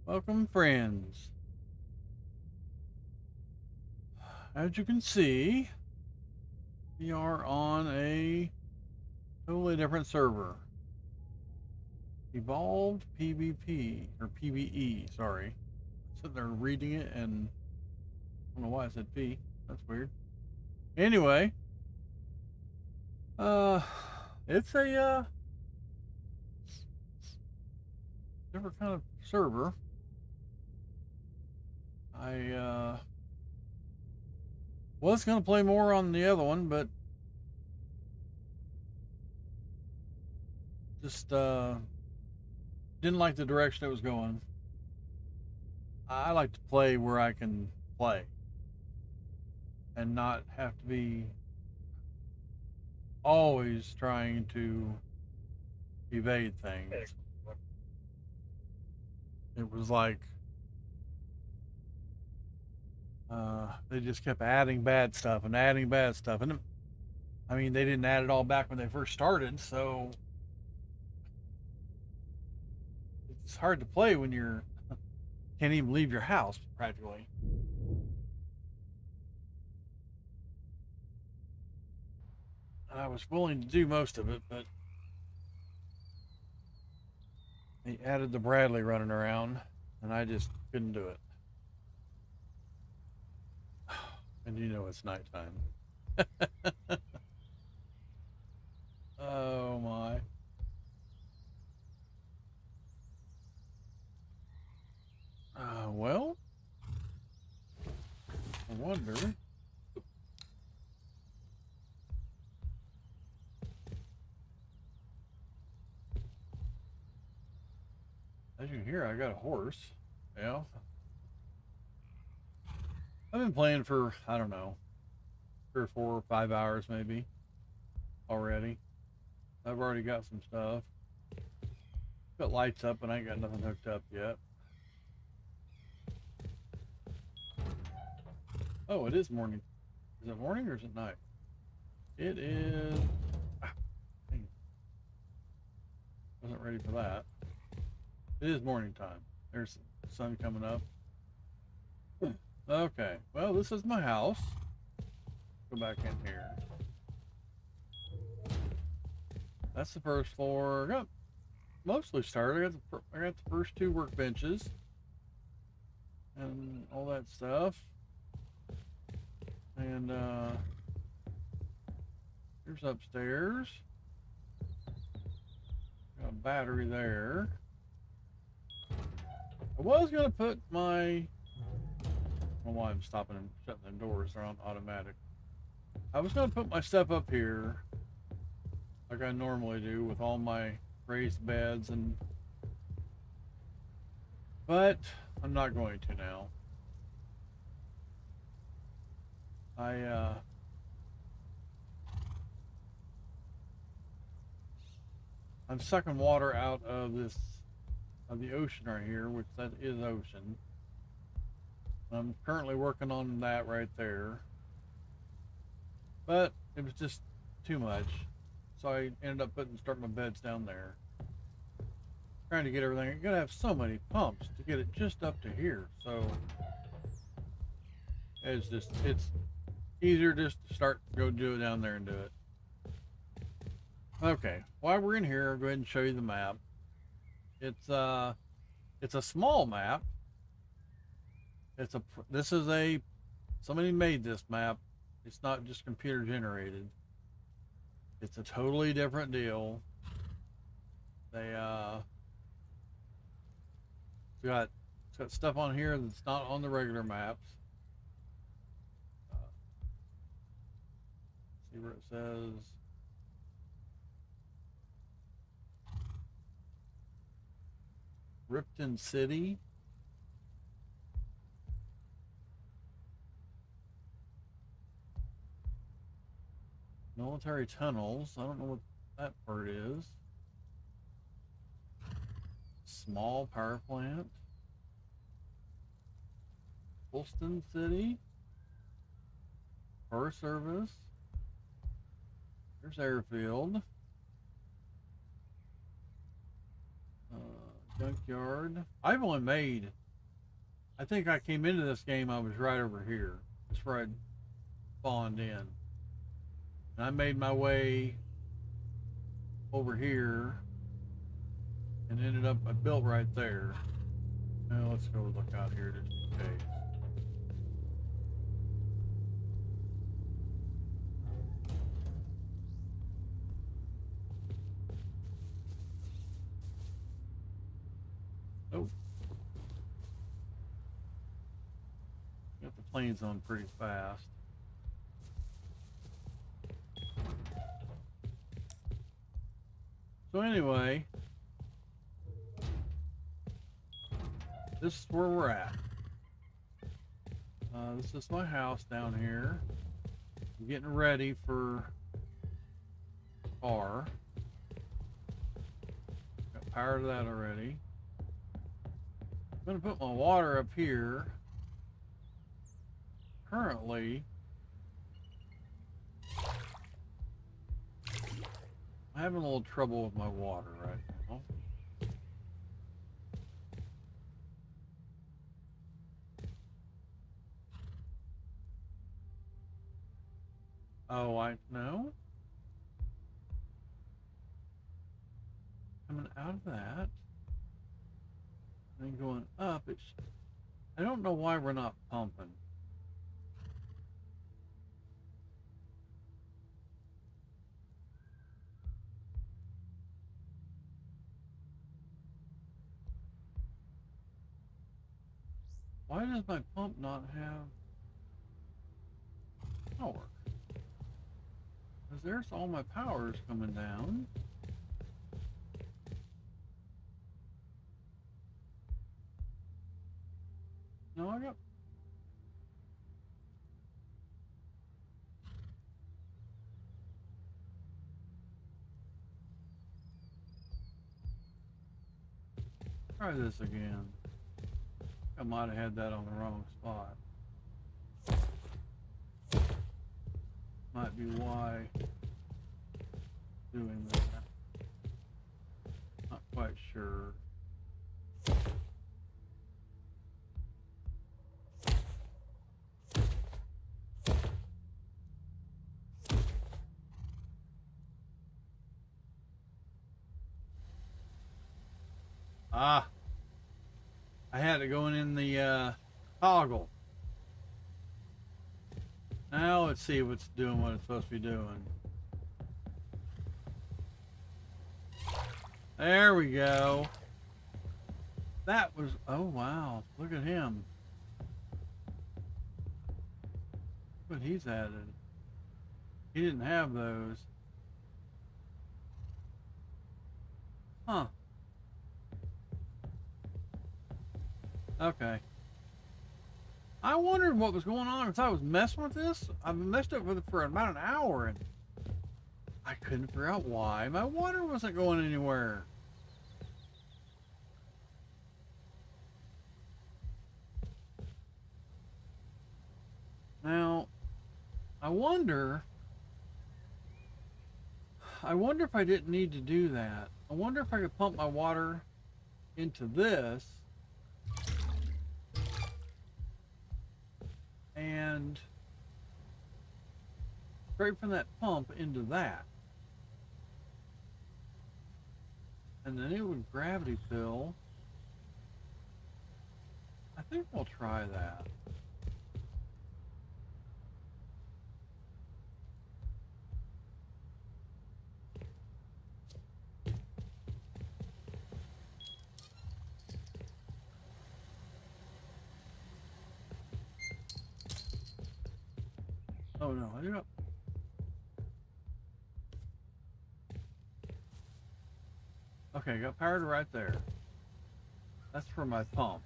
Welcome, friends. As you can see, we are on a totally different server. Evolved PvP, or PVE, sorry. I'm sitting there reading it and I don't know why I said P. That's weird. Anyway, it's a different kind of server. I was gonna play more on the other one, but just didn't like the direction it was going. I like to play where I can play and not have to be always trying to evade things. It was like they just kept adding bad stuff and adding bad stuff. And I mean, they didn't add it all back when they first started, so it's hard to play when you're can't even leave your house practically. And I was willing to do most of it, but they added the Bradley running around, and I just couldn't do it. And you know it's nighttime. Oh my. Well, I wonder. As you can hear, I got a horse. Yeah. I've been playing for, I don't know, 3 or 4 or 5 hours maybe already. I've already got some stuff. Got lights up, and I ain't got nothing hooked up yet. Oh, it is morning. Is it morning or is it night? It is. Ah, dang it. Wasn't ready for that. It is morning time. There's the sun coming up. Okay, well, this is my house. Go back in here. That's the first floor. I got mostly started. I got the first 2 workbenches and all that stuff. And here's upstairs. Got a battery there. I was gonna put my. I don't know why I'm stopping and shutting them doors. They're on automatic. I was gonna put my stuff up here, like I normally do, with all my raised beds and. But I'm not going to now. I'm sucking water out of the ocean right here, which that is ocean. I'm currently working on that right there, but it was just too much, so I ended up starting my beds down there, trying to get everything. I'm gonna have so many pumps to get it just up to here, so it's easier just to go do it down there and do it. Okay, while we're in here, I'll go ahead and show you the map. It's a small map. Somebody made this map. It's not just computer generated. It's a totally different deal. It's got stuff on here that's not on the regular maps. See where it says Ripton City. Military tunnels. I don't know what that part is. Small power plant. Fulton City. Forest Service. There's airfield. Junkyard. I've only made, I think I came into this game, I was right over here. That's where I spawned in. And I made my way over here and ended up, I built right there. Now let's go look out here just in case. Oh. Got the planes on pretty fast. So anyway, this is where we're at. This is my house down here. I'm getting ready for car. Got power to that already. I'm gonna put my water up here. Currently, I'm having a little trouble with my water right now. Oh, I know. Coming out of that, and then going up. I don't know why we're not pumping. Why does my pump not have power? Because there's all my powers coming down. No, I got... Try this again. I might have had that on the wrong spot. Might be why doing that. Not quite sure. Ah, I had it going in the toggle. Now let's see if it's doing what it's supposed to be doing. There we go. That was, oh wow, look at him. Look what he's added. He didn't have those. Huh. Okay. I wondered what was going on because I was messing with this. I've messed up with it for about an hour and I couldn't figure out why my water wasn't going anywhere. Now, I wonder if I didn't need to do that. I wonder if I could pump my water into this and straight from that pump into that. And then it would gravity fill. I think we'll try that. Oh no, I got... Okay, got power to right there. That's for my pump.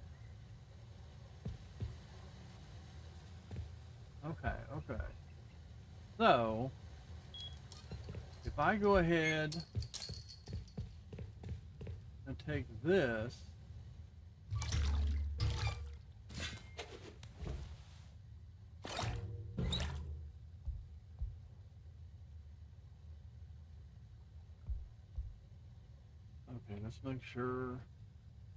Okay, okay. So, if I go ahead and take this, okay, let's make sure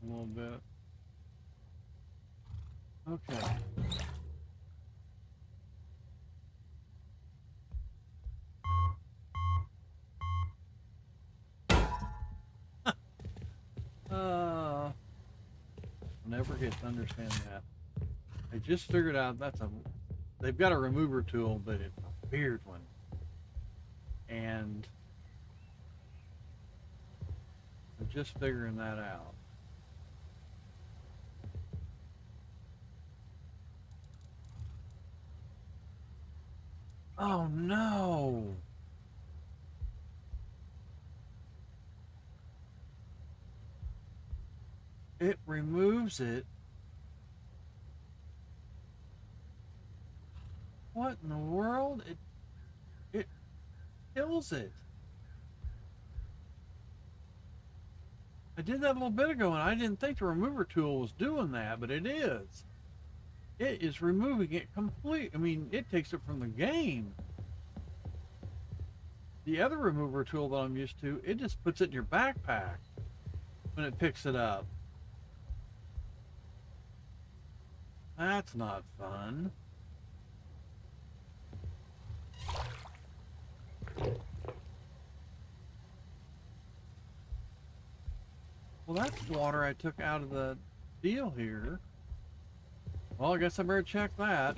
a little bit. Okay. I'll never get to understand that. I just figured out they've got a remover tool, but it's a weird one. And I'm just figuring that out. Oh no! It removes it. What in the world? It kills it. I did that a little bit ago and I didn't think the remover tool was doing that, but it is. It is removing it complete. I mean, it takes it from the game. The other remover tool that I'm used to, it just puts it in your backpack when it picks it up. That's not fun. Well, that's water I took out of the deal here. Well, I guess I better check that.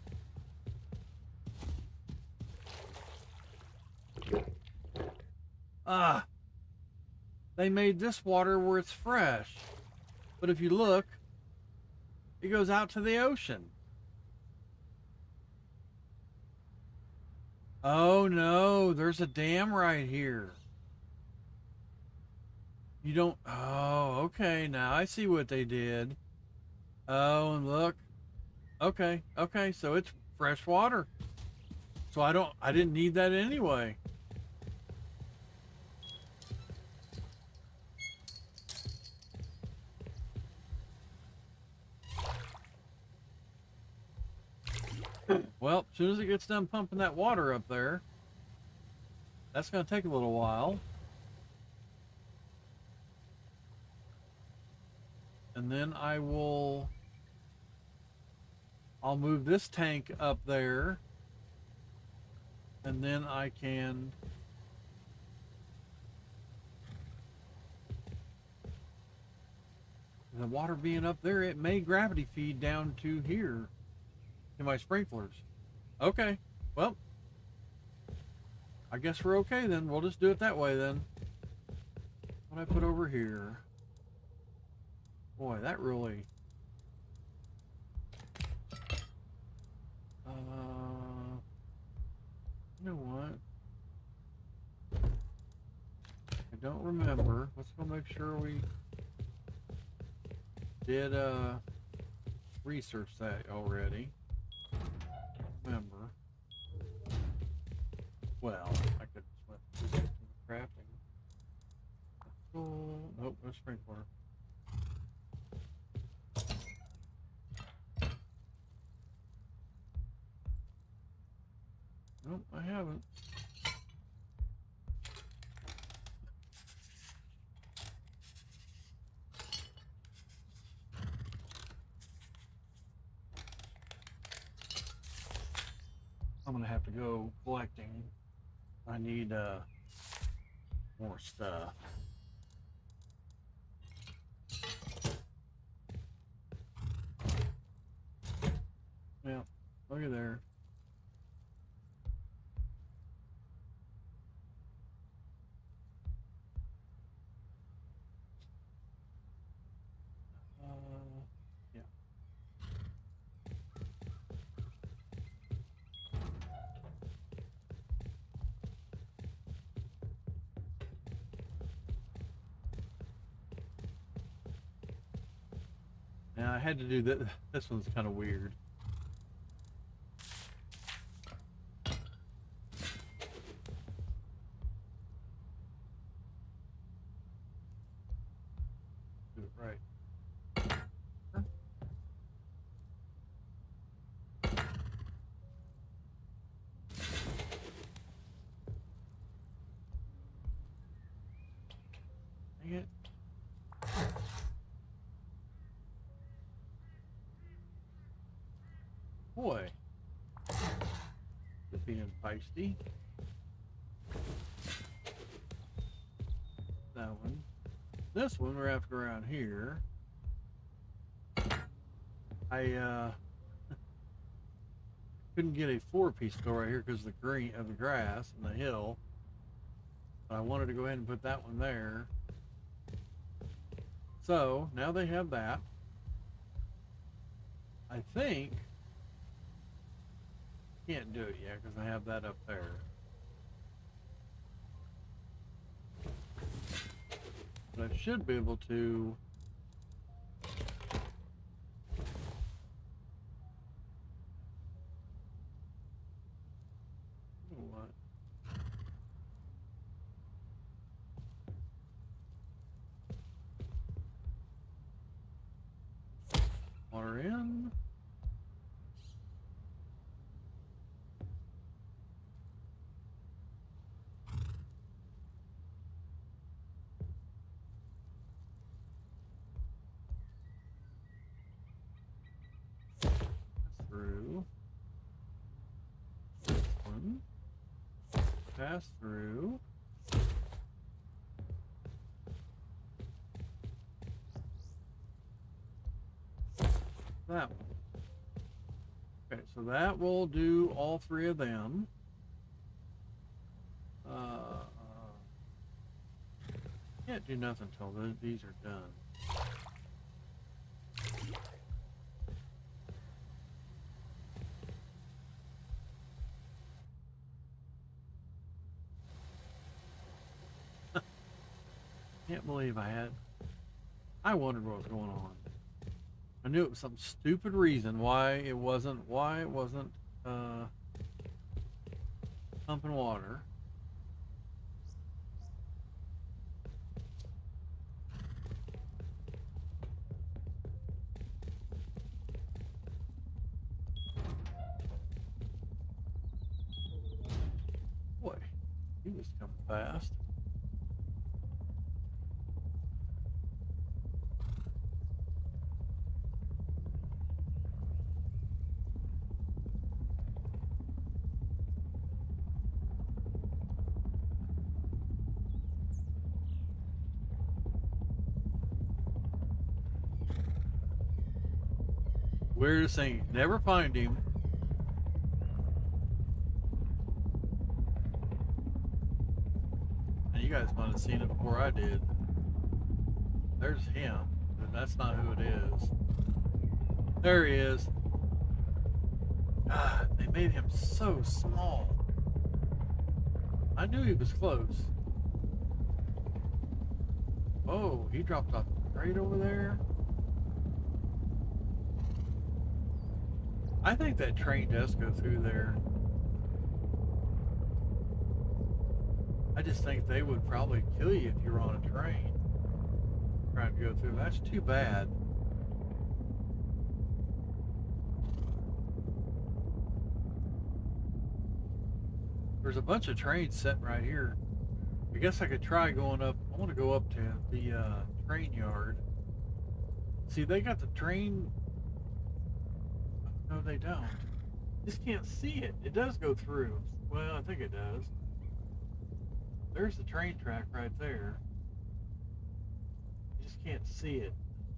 Ah, they made this water where it's fresh. But if you look, it goes out to the ocean. Oh no, there's a dam right here. You don't, oh, okay, now I see what they did. Oh, and look. Okay, okay, so it's fresh water. So I didn't need that anyway. Well, as soon as it gets done pumping that water up there, that's going to take a little while. And then I'll move this tank up there. And then I can the water being up there, it may gravity feed down to here to my sprinklers. Okay, well, I guess we're okay then. We'll just do it that way then. What I put over here? Boy, that really... you know what? I don't remember. Let's go make sure we did research that already. Remember. Well, I could just went to the crafting. Oh, nope, no sprinkler. Nope, I haven't. I'm gonna have to go collecting. I need more stuff. Yeah, look at there. Yeah. Now I had to do that. This one's kind of weird. Do it right. Dang it. boy. Just being feisty. That one. This one, we're after around here. I couldn't get a 4-piece door right here because of the green of the grass and the hill. But I wanted to go ahead and put that one there. So now they have that. I think can't do it yet because I have that up there. But I should be able to what? Water in. Through. This one. Pass through. That one. Okay, so that will do all 3 of them. Can't do nothing until these are done. Can't believe I wondered what was going on. I knew it was some stupid reason why it wasn't pumping water. Boy, he was coming fast. Weirdest thing, never find him. And you guys might have seen it before I did. There's him, but that's not who it is. There he is. God, they made him so small. I knew he was close. Oh, he dropped off right over there. I think that train does go through there. I just think they would probably kill you if you were on a train trying to go through. That's too bad. There's a bunch of trains sitting right here. I guess I could try going up. I want to go up to the train yard. See, they got the train. No, they don't. Just can't see it. It does go through. Well, I think it does. There's the train track right there. You just can't see it.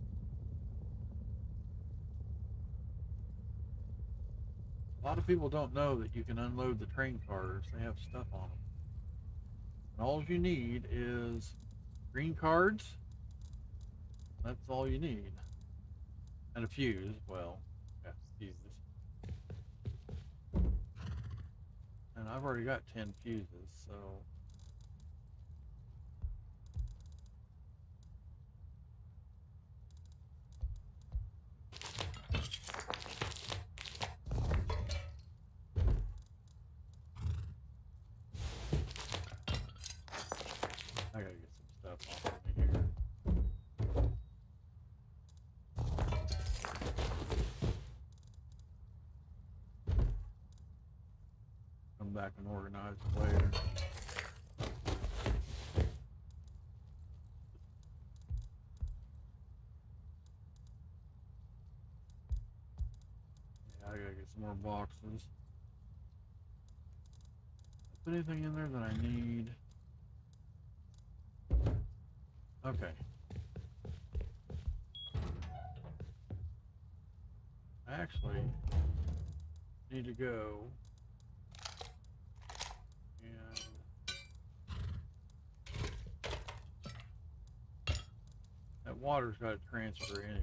A lot of people don't know that you can unload the train cars. They have stuff on them. And all you need is green cards. That's all you need. And a fuse. Well, yeah, fuse. And I've already got 10 fuses, so. I gotta get some stuff off of me here. Come back and organize it later. Yeah, I gotta get some more boxes. Put anything in there that I need? Okay. I actually need to go and that water's got to transfer anyway.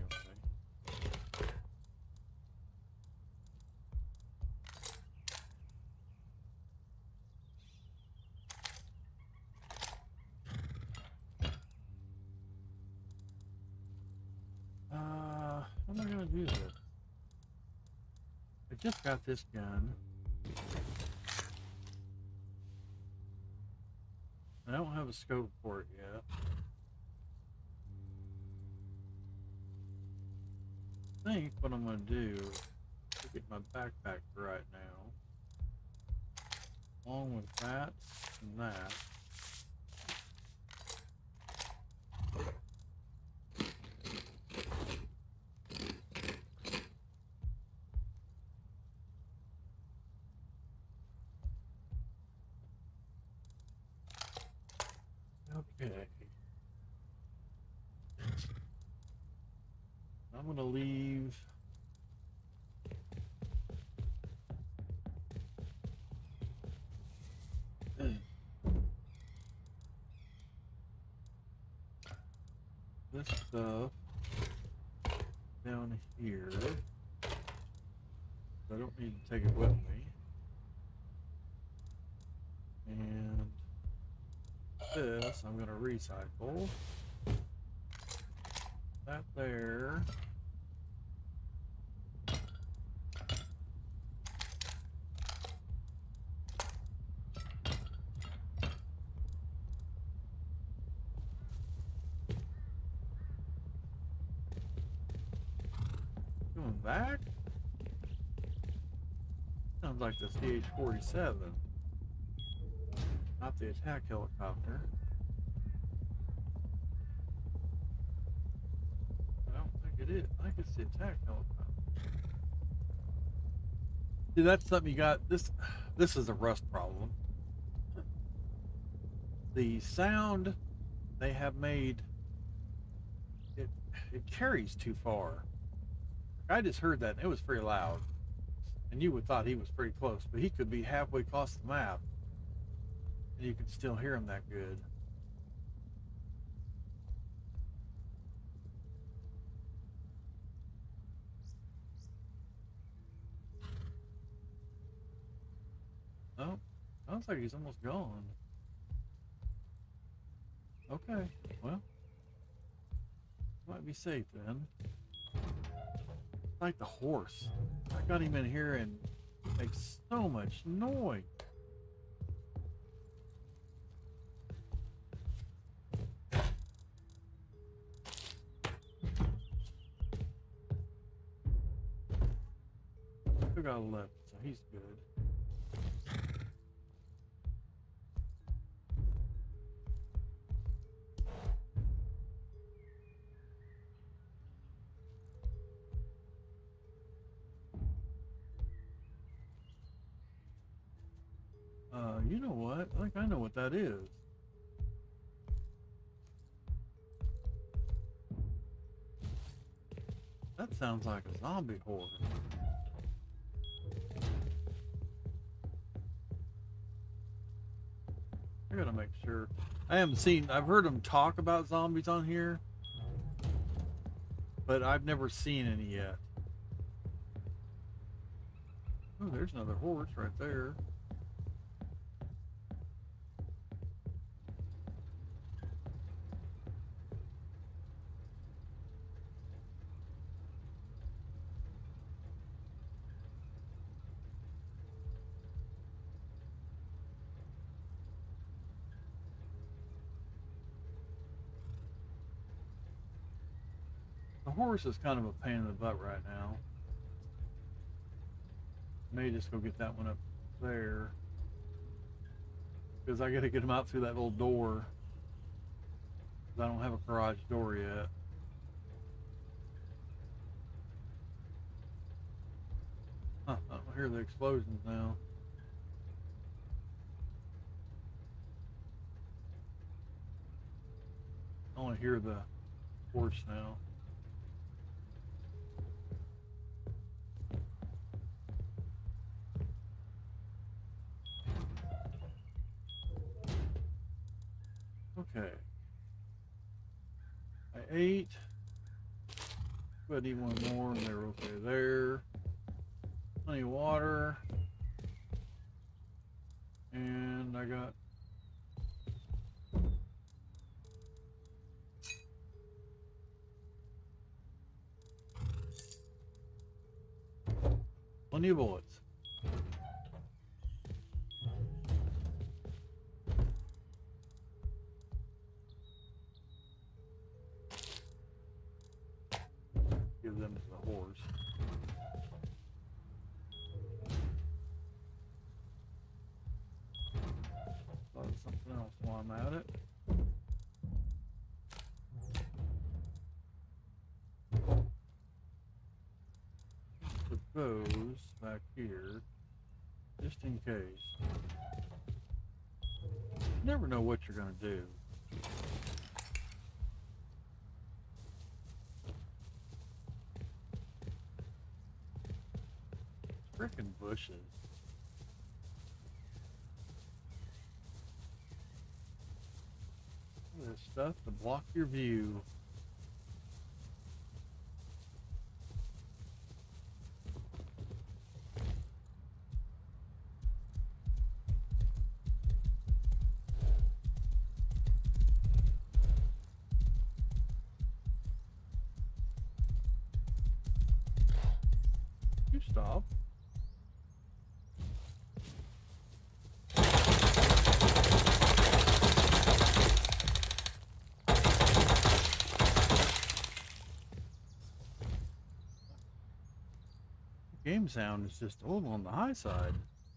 How am I gonna do this? I just got this gun. I don't have a scope for it yet. I think what I'm gonna do is get my backpack right now, along with that and that. Okay. I'm gonna leave this stuff down here. I don't need to take it with me. And this I'm gonna recycle. That there. Going back? Sounds like the CH-47, not the attack helicopter. I don't think it is. I think it's the attack helicopter. See, that's something you got. This is a rust problem. The sound they have made, it carries too far. I just heard that, and it was pretty loud. And you would thought he was pretty close, but he could be halfway across the map, and you could still hear him that good. Oh, sounds like he's almost gone. Okay, well, might be safe then. Like the horse. I got him in here and makes so much noise. Still got 11, so he's good. You know what? I think I know what that is. That sounds like a zombie horde. I gotta make sure. I've heard them talk about zombies on here, but I've never seen any yet. Oh, there's another horse right there. The horse is kind of a pain in the butt right now. May just go get that one up there, because I gotta get him out through that little door, because I don't have a garage door yet. Huh, I don't hear the explosions now. I only hear the horse now. Okay. I ate. But I need one more, and they're okay there. Plenty of water. And I got plenty of bullets. Give them to the horse. Thought of something else while I'm at it. Put those back here, just in case. You never know what you're gonna do. Frickin' bushes. Look at this stuff to block your view. You stop. Game sound is just a little on the high side.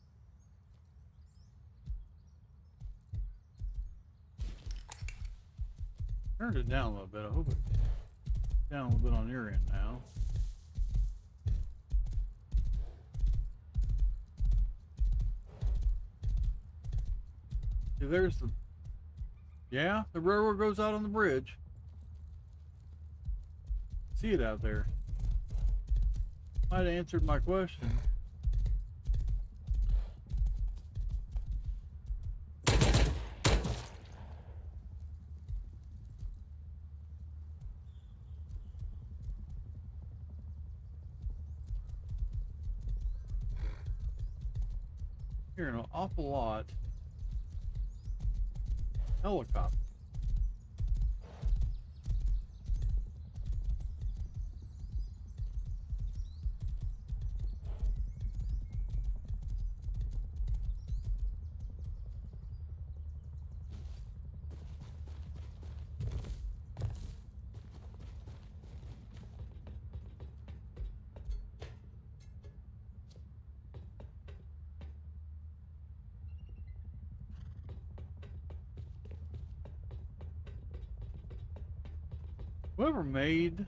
Turned it down a little bit. I hope it's down a little bit on your end now. See, there's the... Yeah, the railroad goes out on the bridge. See it out there. Might have answered my question. Hearing an awful lot. Helicopter. Whoever made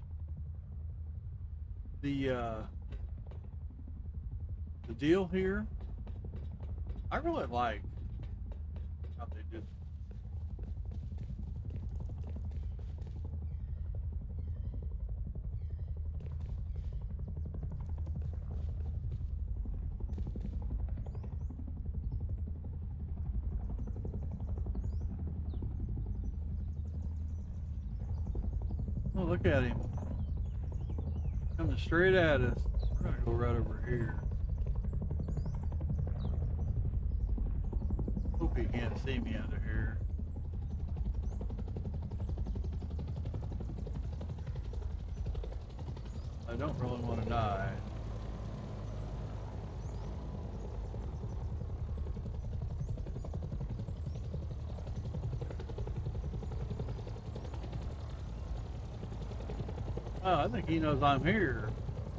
the deal here, I really like how they did. Oh, look at him. Coming straight at us. We're gonna go right over here. Hope he can't see me out of here. I don't really want to die. Oh, I think he knows I'm here.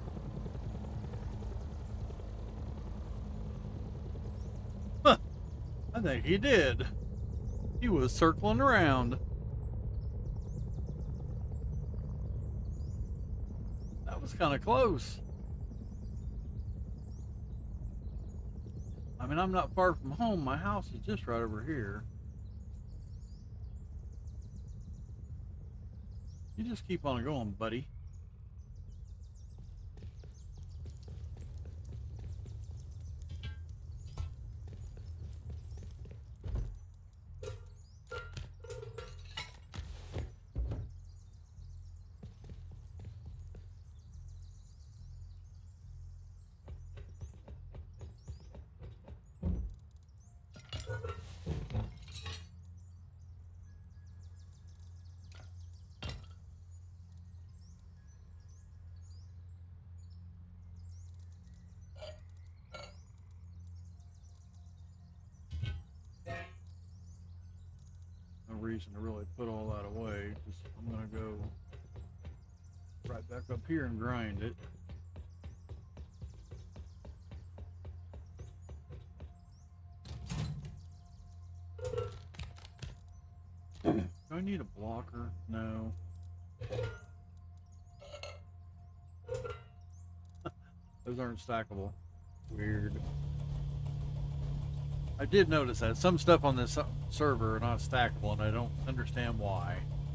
Huh. I think he did. He was circling around. That was kind of close. mean, I'm not far from home. My house is just right over here. You just keep on going, buddy. No reason to really put all that away. Just I'm gonna go right back up here and grind it. Do I need a blocker? No. Those aren't stackable. Weird. I did notice that some stuff on this server are not stackable, and I don't understand why.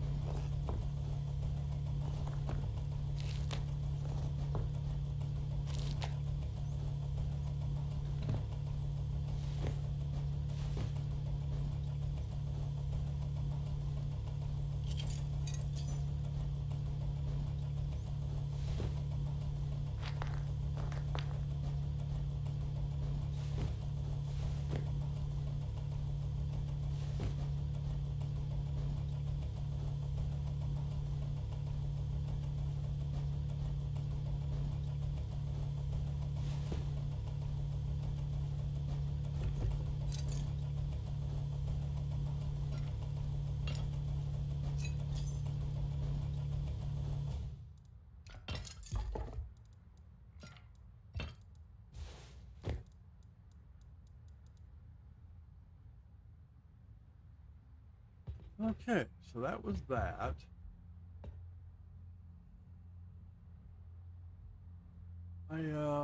Okay, so that was that. I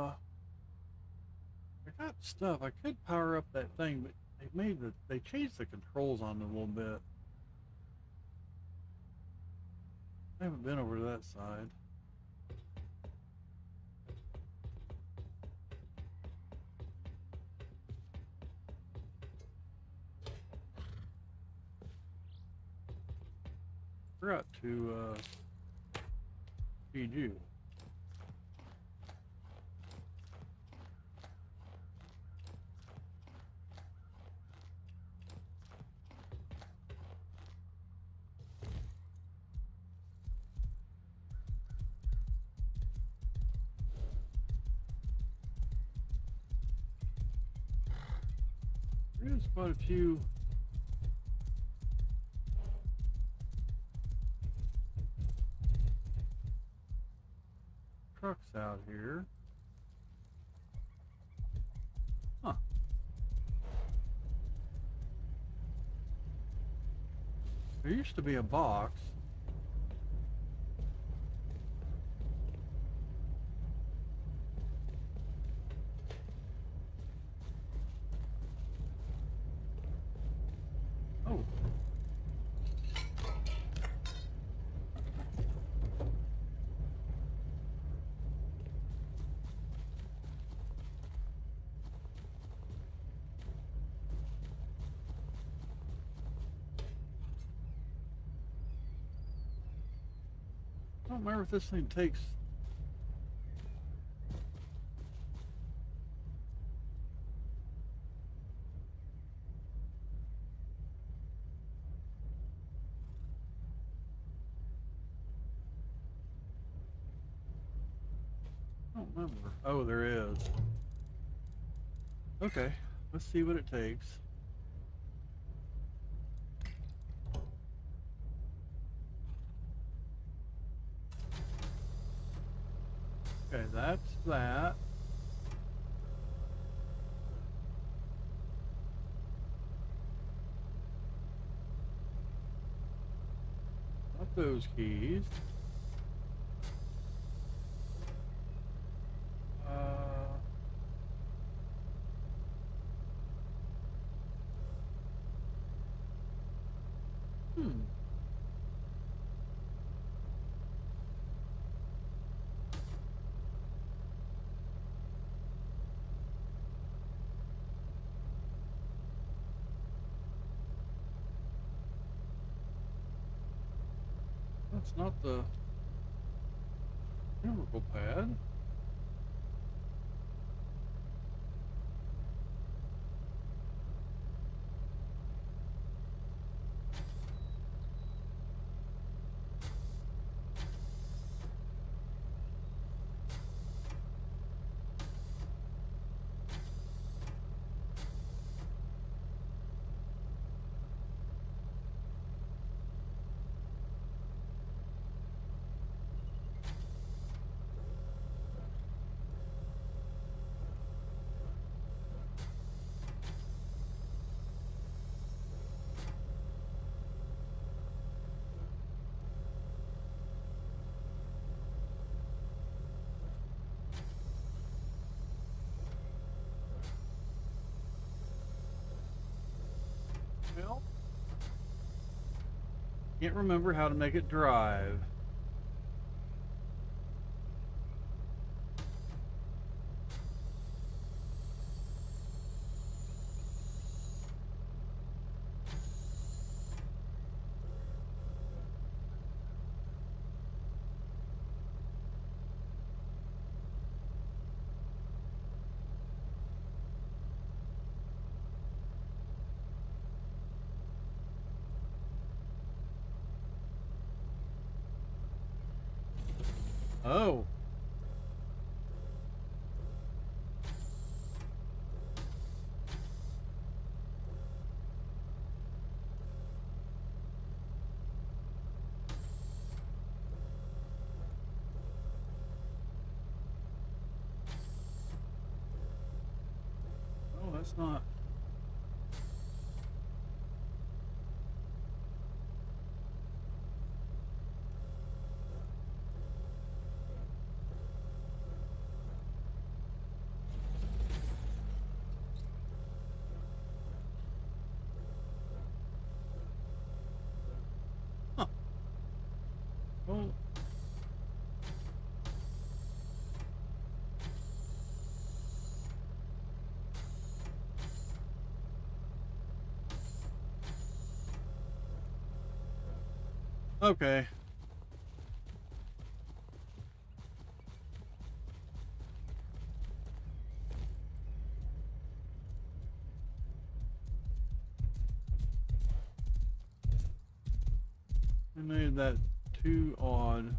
got stuff. I could power up that thing, but they changed the controls on it a little bit. I haven't been over to that side. Forgot to feed you. There's quite a few trucks out here. Huh. There used to be a box. Oh. I don't remember if this thing takes. I don't remember. Oh, there is. Okay, let's see what it takes. Okay, that's that. Got those keys. That's not the chemical pad. Well, can't remember how to make it drive. Oh. Oh, that's not. Huh. Well, okay. I made that too odd.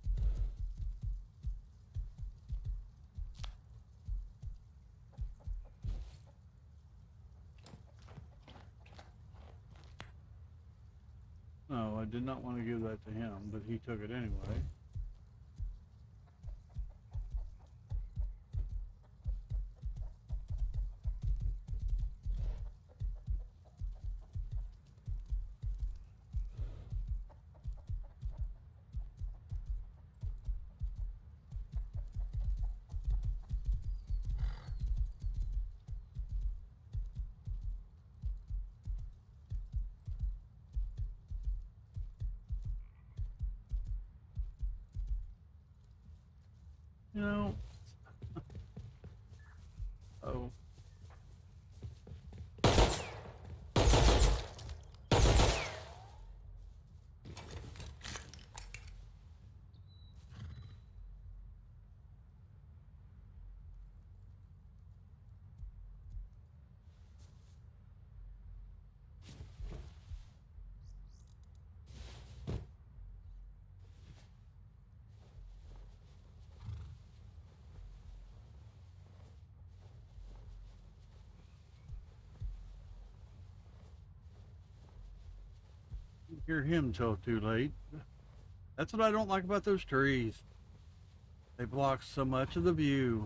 No, I did not want to give that to him, but he took it anyway. You know, oh. Didn't hear him till too late. That's what I don't like about those trees. They block so much of the view.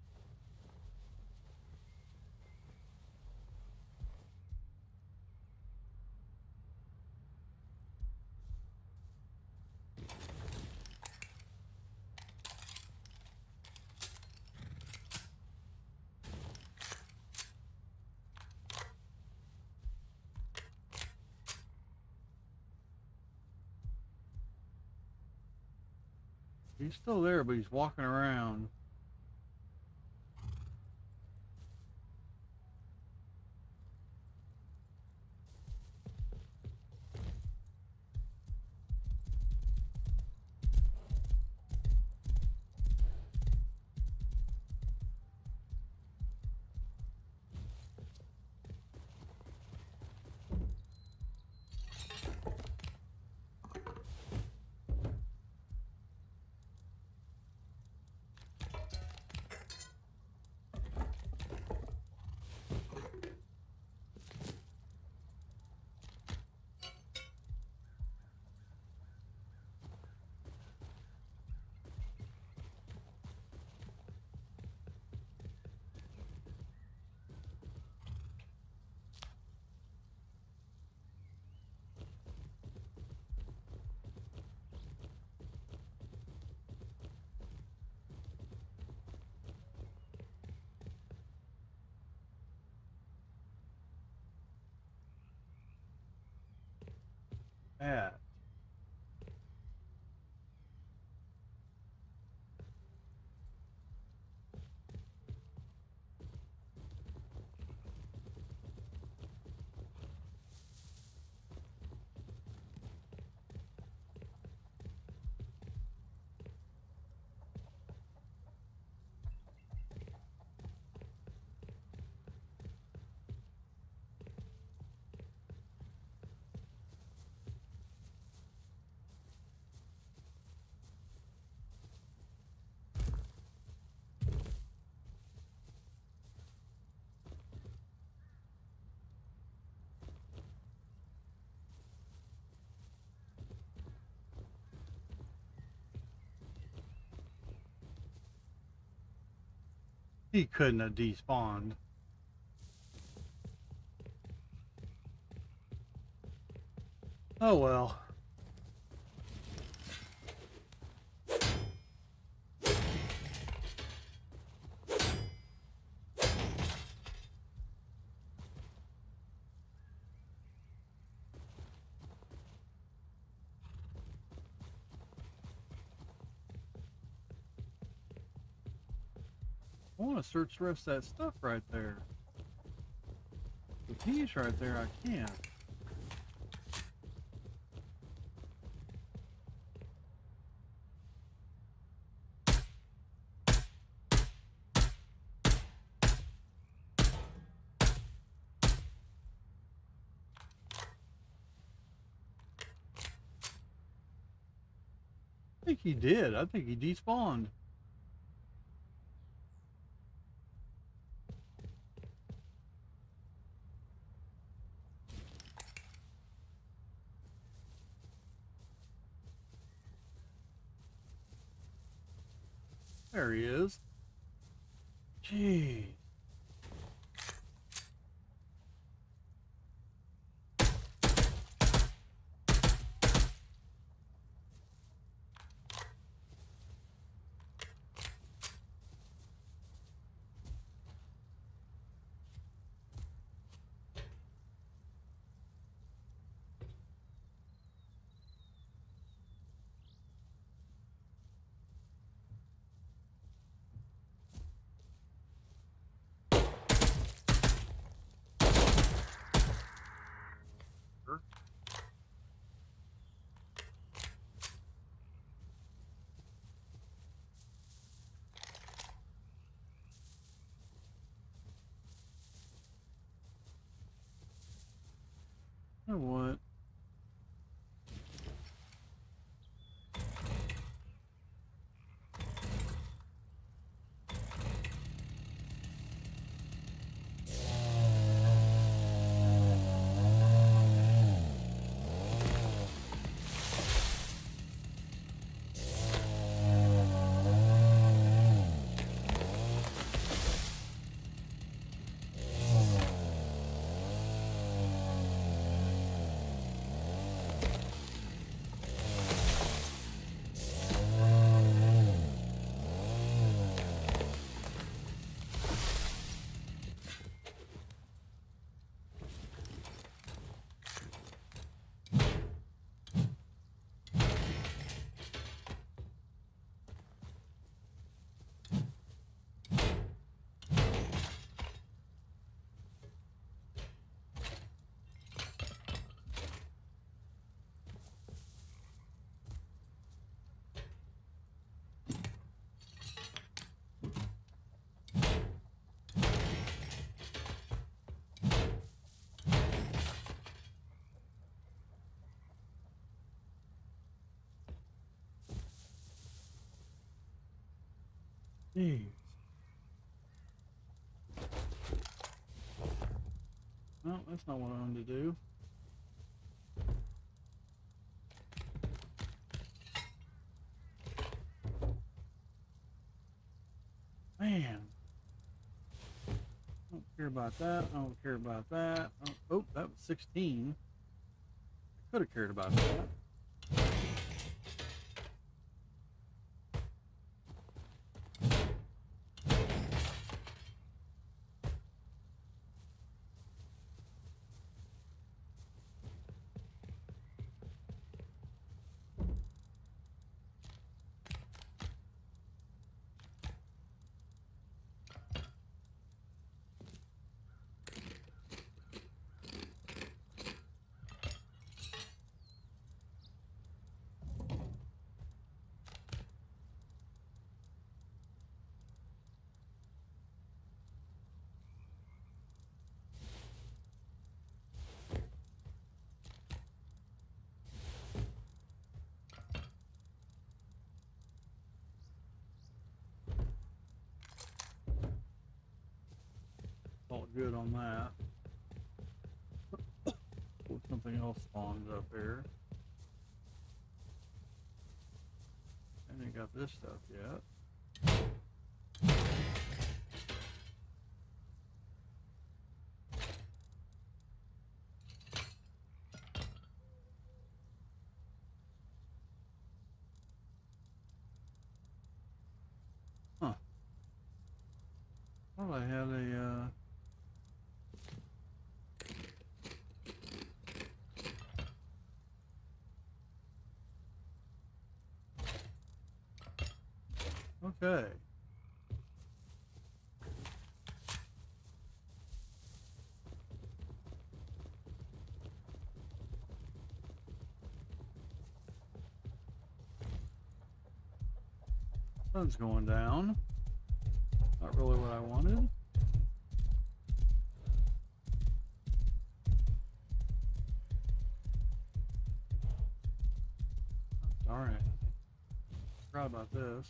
He's still there, but he's walking around. at? He couldn't have despawned. Oh well. I want to search the rest of that stuff right there. The piece right there, I can't. I think he did. I think he despawned. There he is. Jeez. You know what? Jeez. No, that's not what I wanted to do. Man. I don't care about that. I don't care about that. Oh, that was 16. I could have cared about that. good on that. Or something else spawns up here. And you got this stuff yet. Huh. Well, I had a, okay. Sun's going down. Not really what I wanted. Darn it. Forgot about this.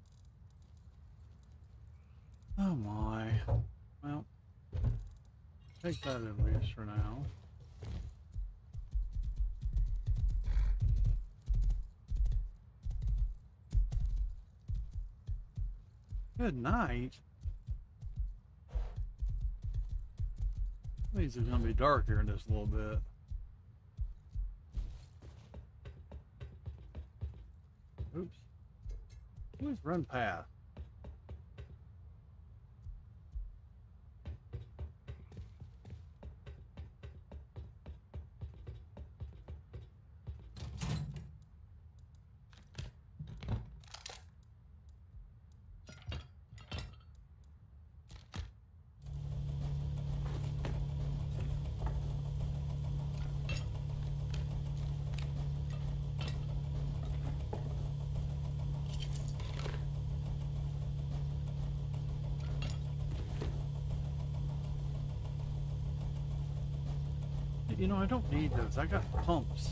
Oh my. Well, take that at least for now. Good night. Means it's gonna be dark here in just a little bit. Oops. Please run past. You know, I don't need those. I got pumps.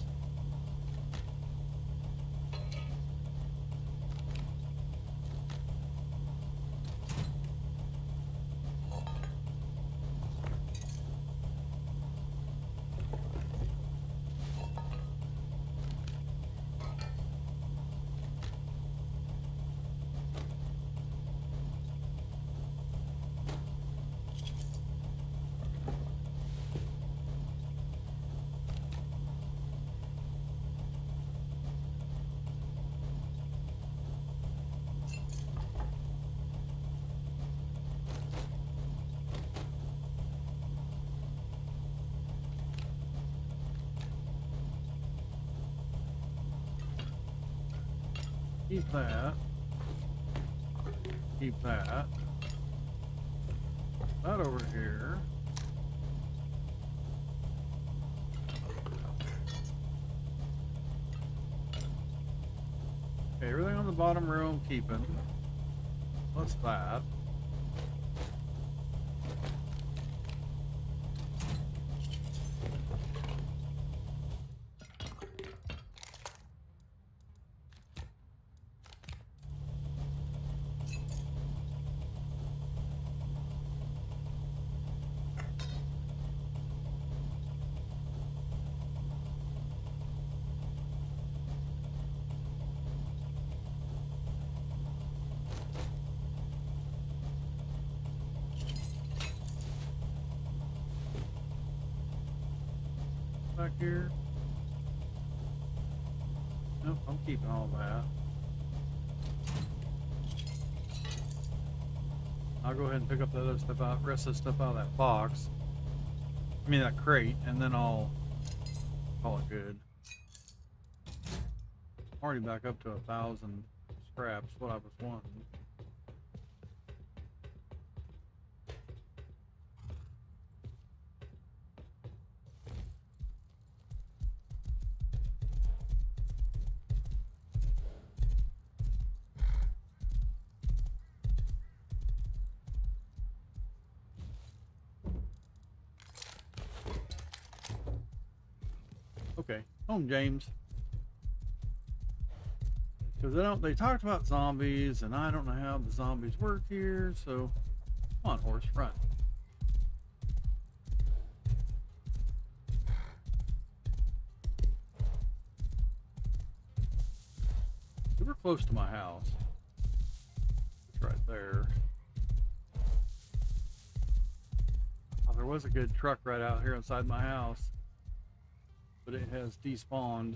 Keep that. Keep that. That over here. Okay, everything on the bottom row I'm keeping. What's that? Back here. Nope, I'm keeping all that. I'll go ahead and pick up the other stuff out, rest of the stuff out of that box. I mean that crate, and then I'll call it good. I'm already back up to 1,000 scraps, what I was wanting. Okay, home, James. Because they talked about zombies, and I don't know how the zombies work here, so come on, horse, run. super close to my house. It's right there. Oh, there was a good truck right out here inside my house, but it has despawned.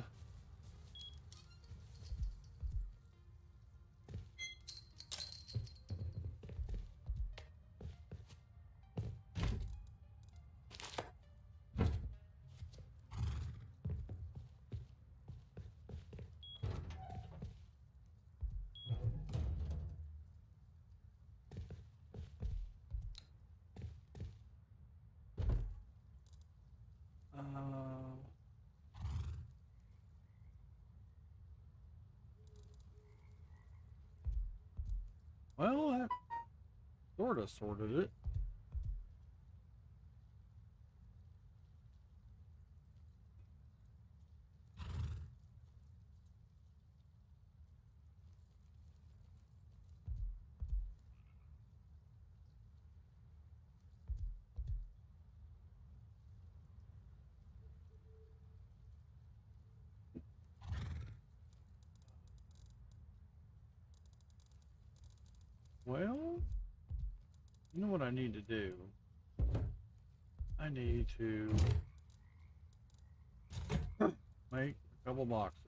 Well, that sort of sorted it. Well, you know what I need to do? I need to make a couple boxes.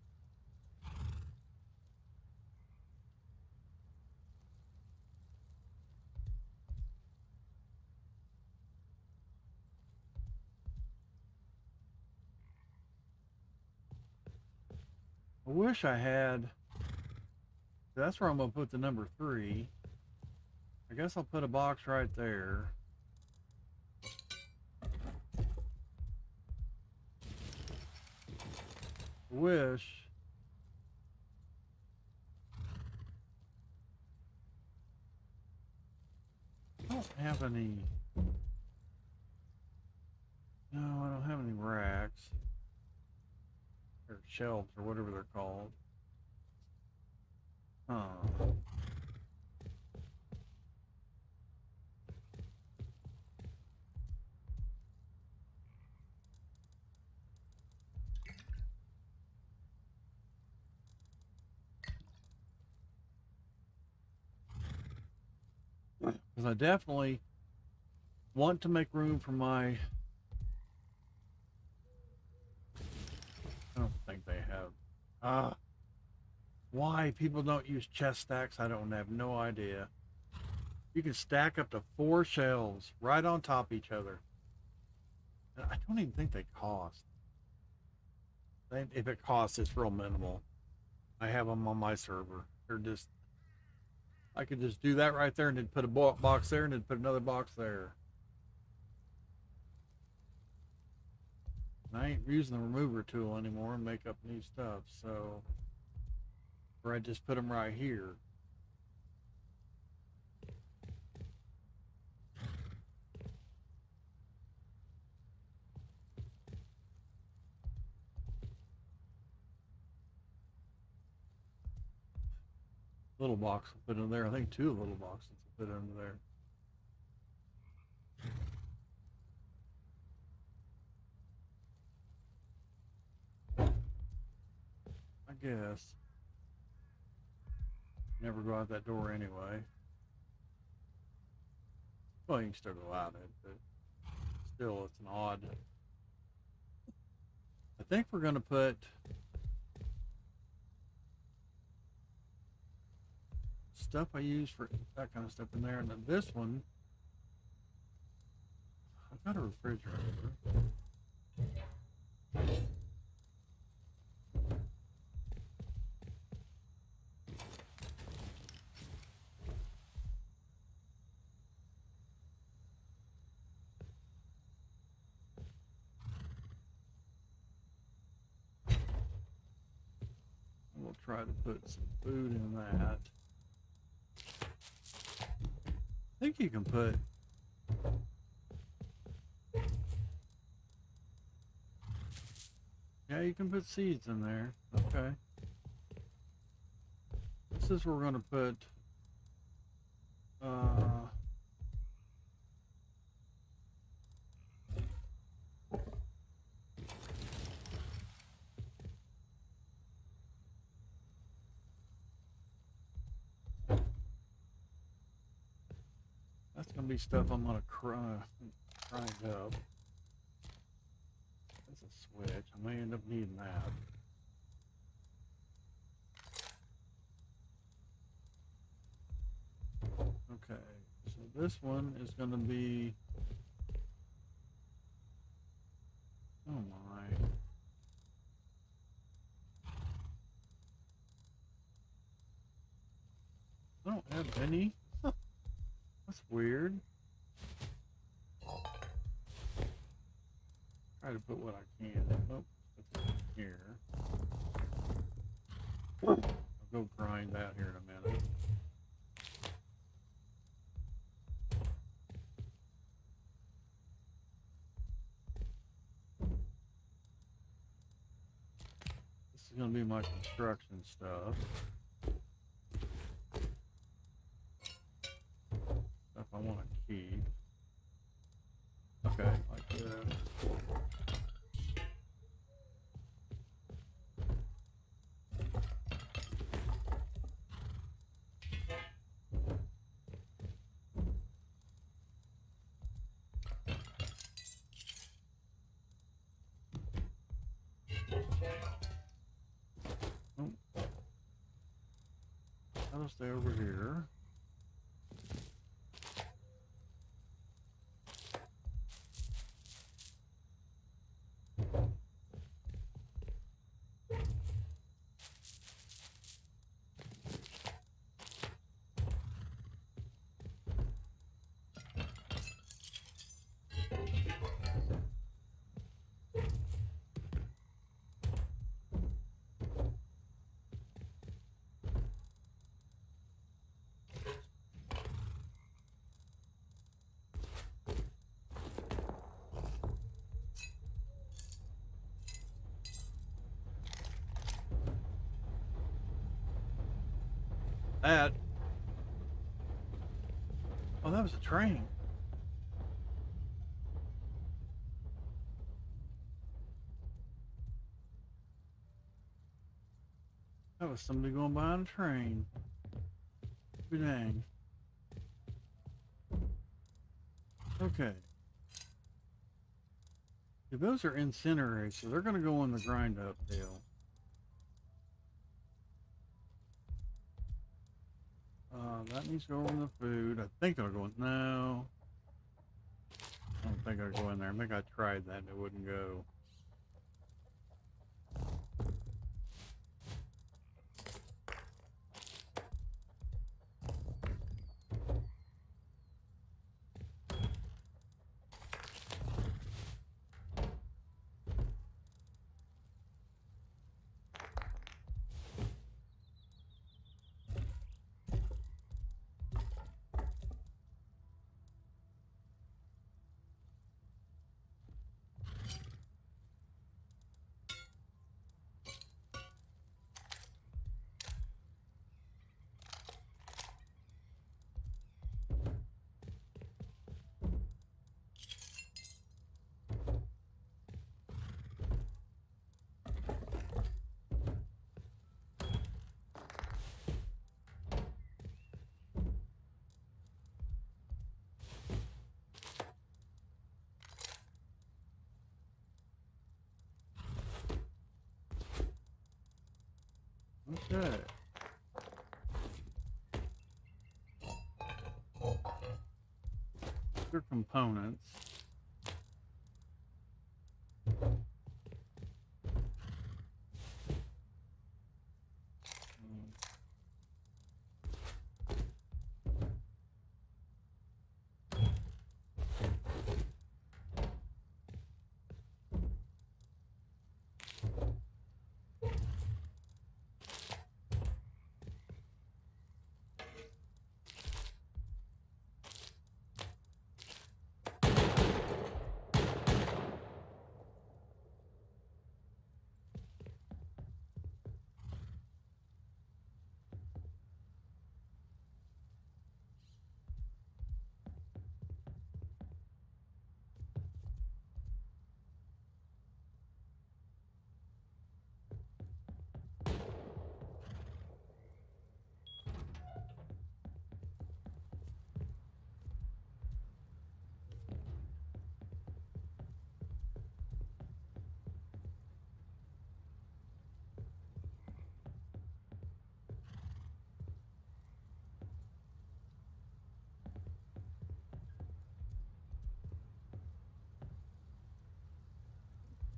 I wish I had. That's where I'm going to put the number 3. I guess I'll put a box right there. Wish I don't have any. No, I don't have any racks or shelves or whatever they're called. Huh. Because I definitely want to make room for my. I don't think they have. Why people don't use chest stacks, I don't have no idea. You can stack up to 4 shelves right on top of each other. And I don't even think they cost. If it costs, it's real minimal. I have them on my server. They're just. I could just do that right there and then put a box there and then put another box there. And I ain't using the remover tool anymore and make up new stuff, so. Or I just put them right here. Little box will fit in there. I think 2 little boxes will fit into there. I guess. Never go out that door anyway. Well, you can still go out it, but still, it's an odd. I think we're going to put stuff I use for that kind of stuff in there. And then this one, I've got a refrigerator. We'll try to put some food in that. I think you can put. Yeah, you can put seeds in there. Okay. This is where we're going to put. be stuff I'm gonna grind up. That's a switch. I may end up needing that. Okay, so this one is gonna be. Oh my. I don't have any. That's weird. Try to put what I can. Oh, put this in here. I'll go grind that here in a minute. This is going to be my construction stuff. Stuff I want to keep. Okay, like this. Oh. I'll stay over here. That. Oh, that was a train. That was somebody going by on a train. Be dang. Okay. If those are incinerators, so they're going to go in the grind up deal. That needs to go in the food. I think it'll go in. No. I don't think I'll go in there. I think I tried that and it wouldn't go. Okay. Your components.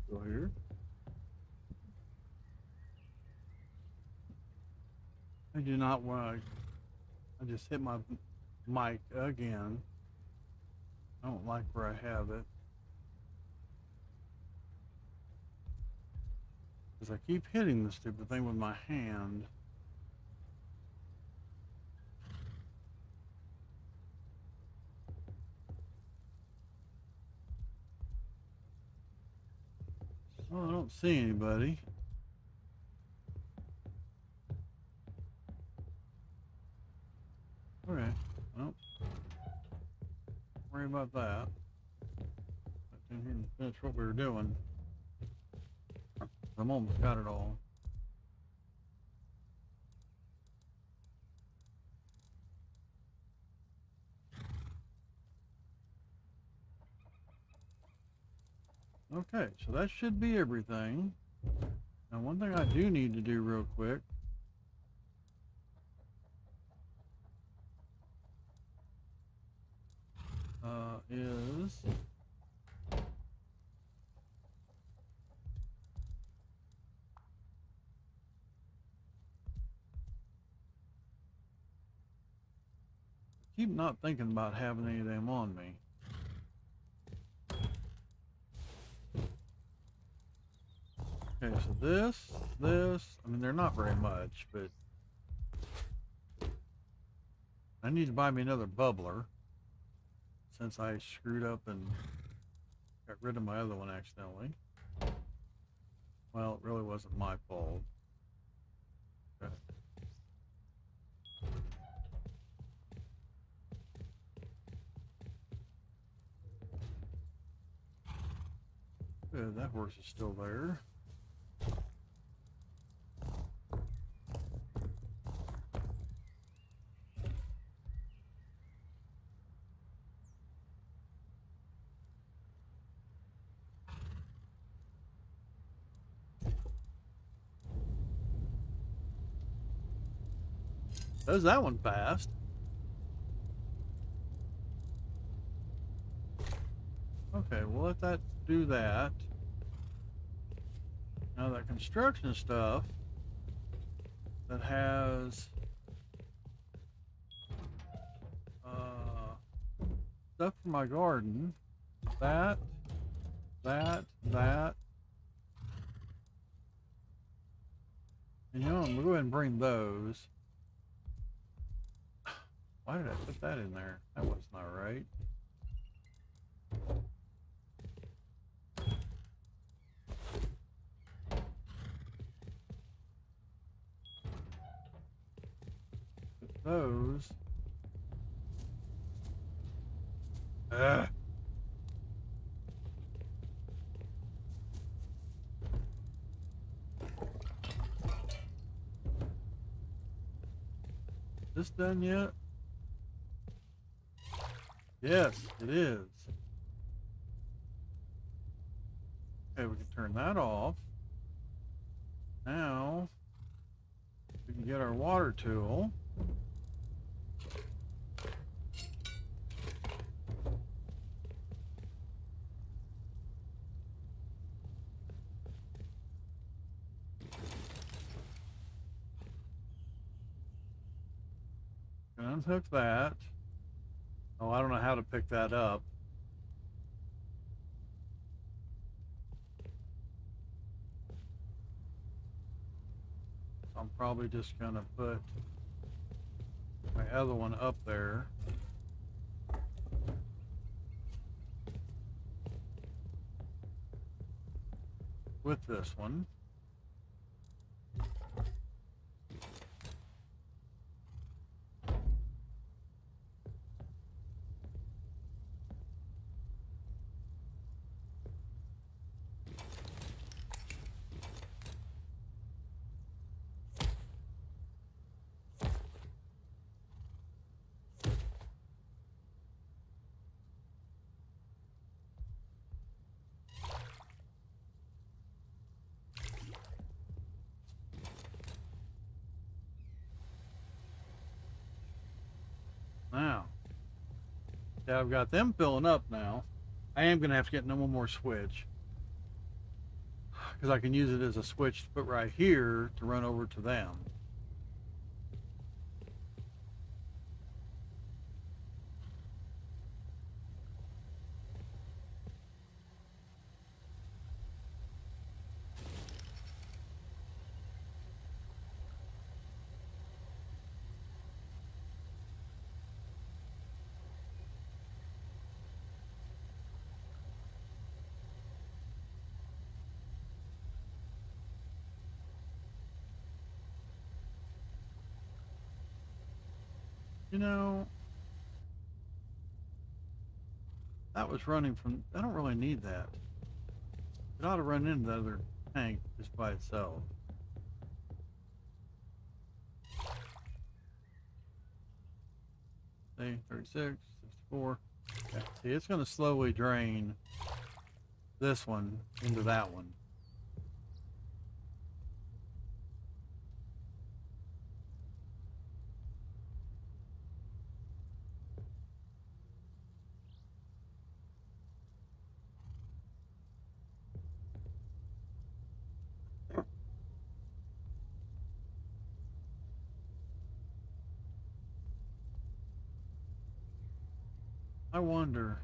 Still here. I do not want to. I just hit my mic again. I don't like where I have it. Because I keep hitting the stupid thing with my hand. Oh, I don't see anybody. Okay, well, don't worry about that. Let's in here and finish what we were doing. I'm almost got it all. Okay, so that should be everything. Now, one thing I do need to do real quick is keep not thinking about having any of them on me. Okay, so this, I mean, they're not very much, but I need to buy me another bubbler since I screwed up and got rid of my other one accidentally. Well, it really wasn't my fault. Okay. Good, that horse is still there. Does that one fast? Okay, we'll let that do that. Now that construction stuff that has stuff for my garden, that, and you know, we'll go ahead and bring those. Why did I put that in there? That was not right. Put those. This done yet? Yes, it is. Okay, we can turn that off. Now, we can get our water tool. And unhook that. Oh, I don't know how to pick that up. I'm probably just gonna put my other one up there. With this one. Now, yeah, I've got them filling up now. I am going to have to get no more switch. because I can use it as a switch to put right here to run over to them. You know, that was running from, I don't really need that. It ought to run into the other tank just by itself. See, 36, 64. Yeah, see, it's going to slowly drain this one into that one. I wonder.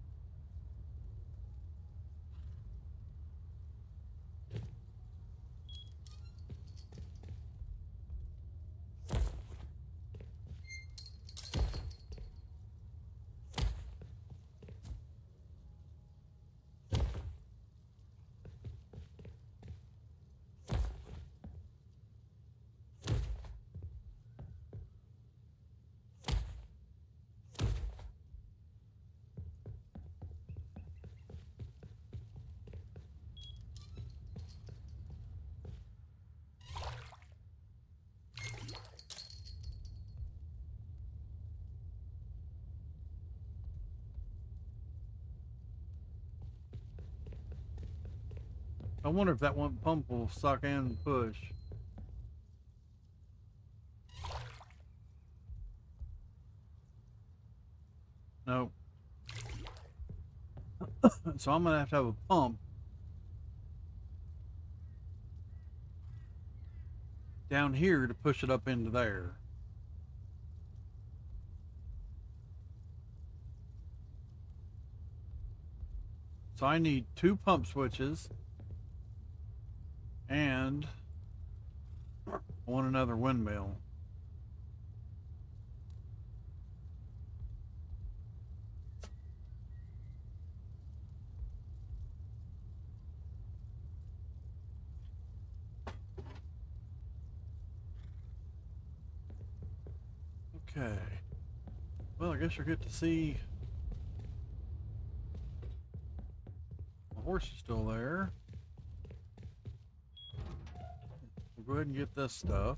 I wonder if that one pump will suck and push. Nope. So I'm gonna have a pump down here to push it up into there. So I need 2 pump switches, and I want another windmill. Okay. Well, I guess you'll get to see the horse is still there. We'll go ahead and get this stuff.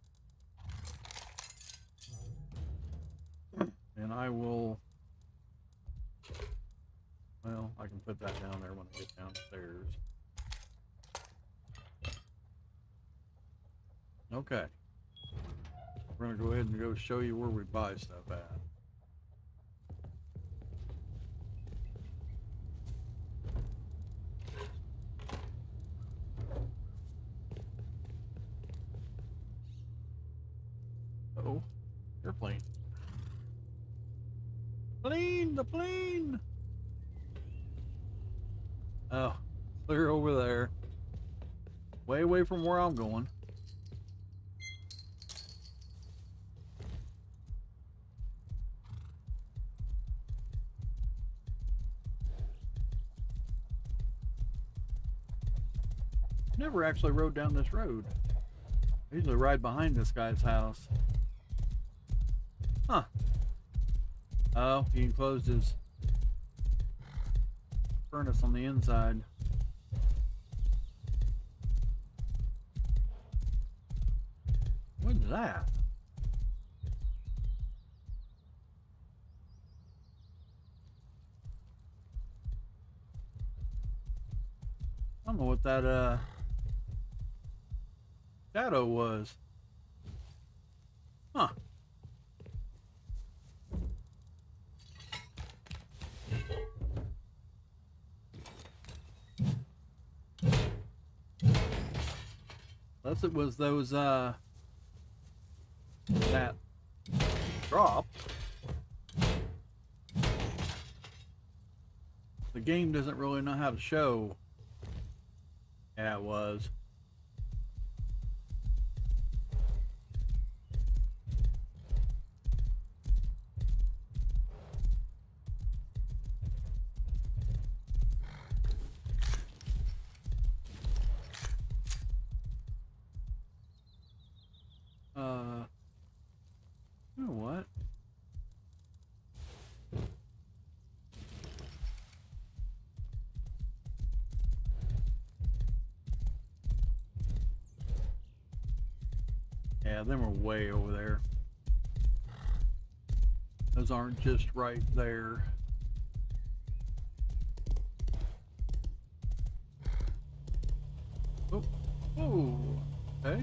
And I will, well, I can put that down there when I get downstairs. Okay. We're going to go ahead and go show you where we buy stuff at. Uh-oh, airplane. Plane, the plane! Oh, clear over there. Way away from where I'm going. Never actually rode down this road. I usually ride behind this guy's house. Huh. Oh, he enclosed his furnace on the inside. What is that? I don't know what that shadow was. Huh. Unless it was those, that drop. The game doesn't really know how to show. Yeah, it was. You know what? Yeah, them are way over there. Those aren't just right there. Oh, oh, okay.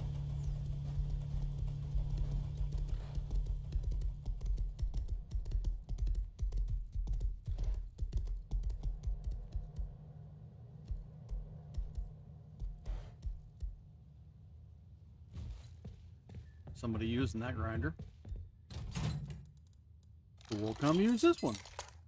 Somebody using that grinder. So we'll come use this one.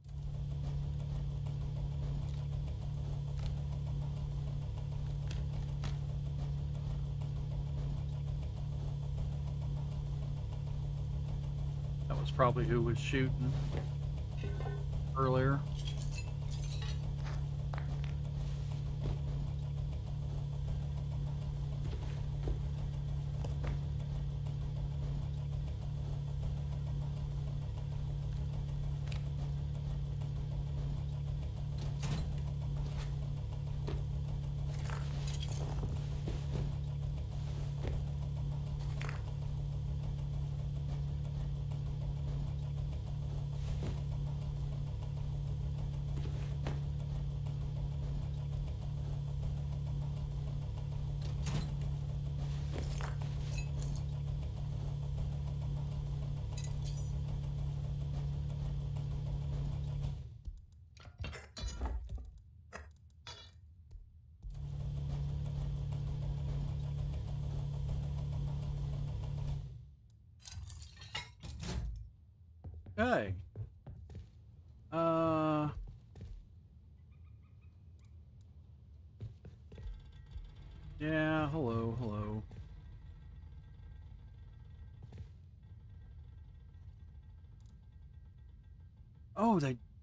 That was probably who was shooting earlier. Okay. Yeah, hello, hello. Oh,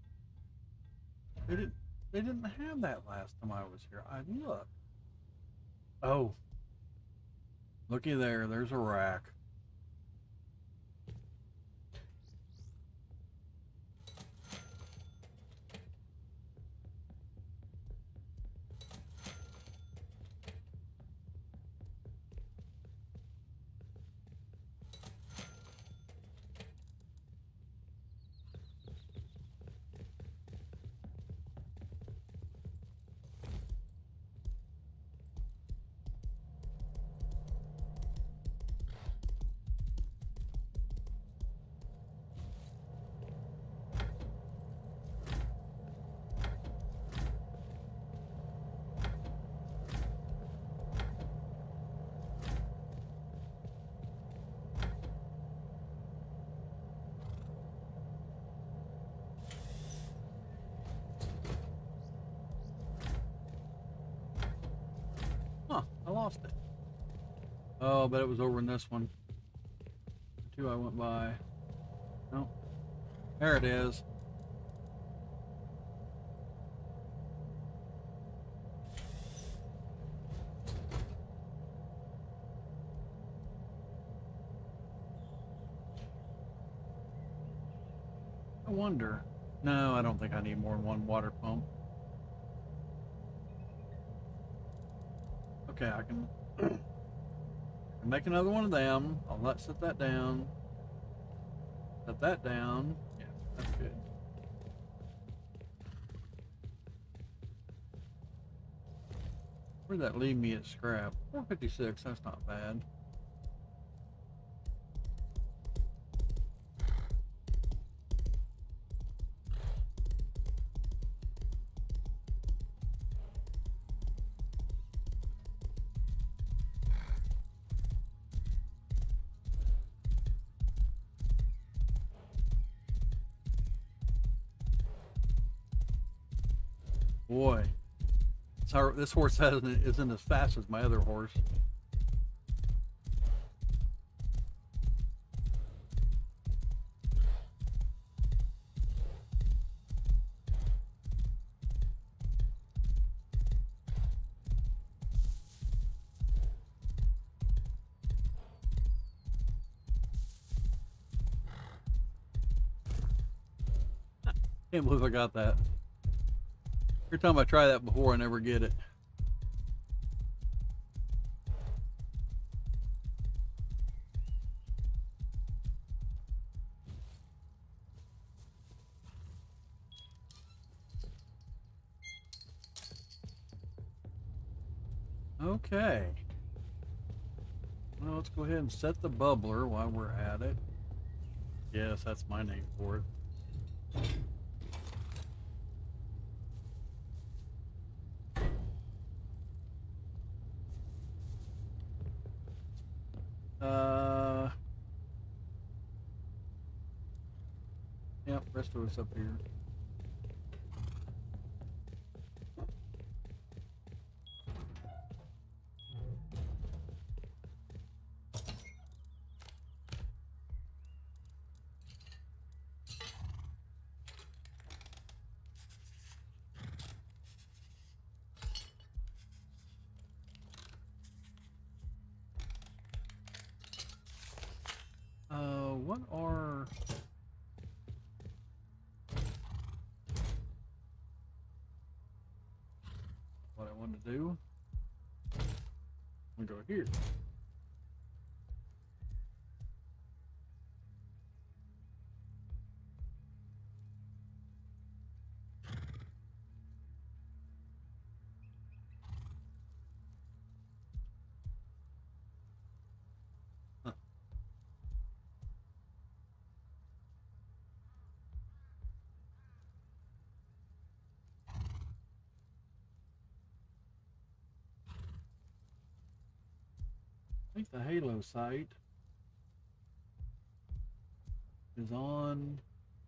they didn't have that last time I was here. I look. Oh. Looky there, there's a rack. Huh, I lost it. Oh, but it was over in this one. The two I went by. No. There it is. I wonder. No, I don't think I need more than one water pump. Okay, I can make another one of them. I'll set that down. Set that down. Yeah, that's good. Where'd that leave me at scrap? 456, that's not bad. Boy, this horse isn't as fast as my other horse. Can't believe I got that. Every time I try that before, I never get it. Okay. Well, let's go ahead and set the bubbler while we're at it. Yes, that's my name for it. Yep, rest of us up here. What are... what I want to do? I'm gonna go here. Huh. I think the Halo site is on...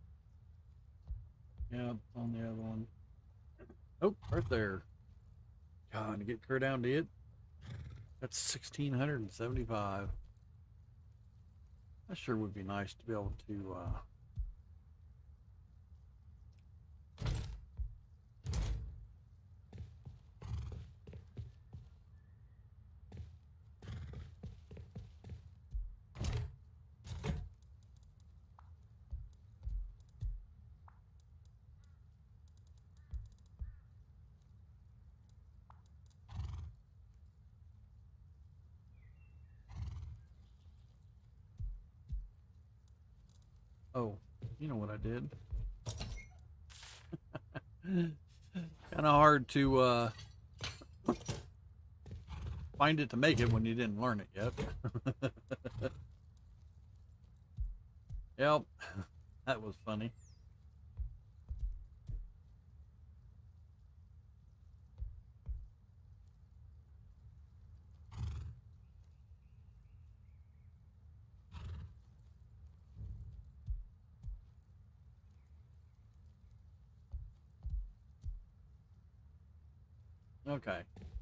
yeah, it's on the other one. Oh, right there. God, to get her down to it, that's 1,675. That sure would be nice to be able to, oh, you know what I did? Kind of hard to find it to make it when you didn't learn it yet. Yep, that was funny. Okay.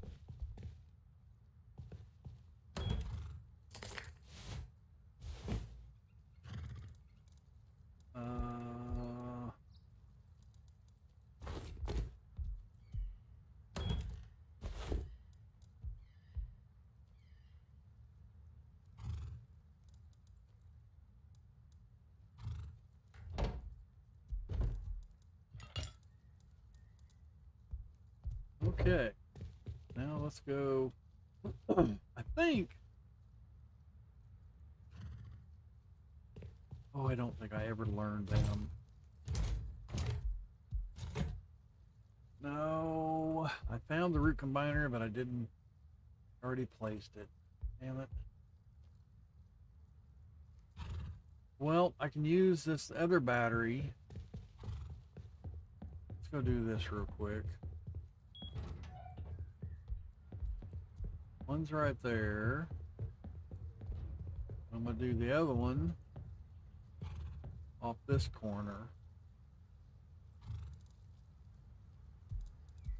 Okay. Now let's go. I think. Oh, I don't think I ever learned them. No, I found the root combiner, but I didn't. Already placed it. Damn it. Well, I can use this other battery. Let's go do this real quick. One's right there. I'm gonna do the other one off this corner.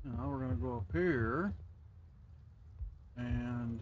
Now we're going to go up here and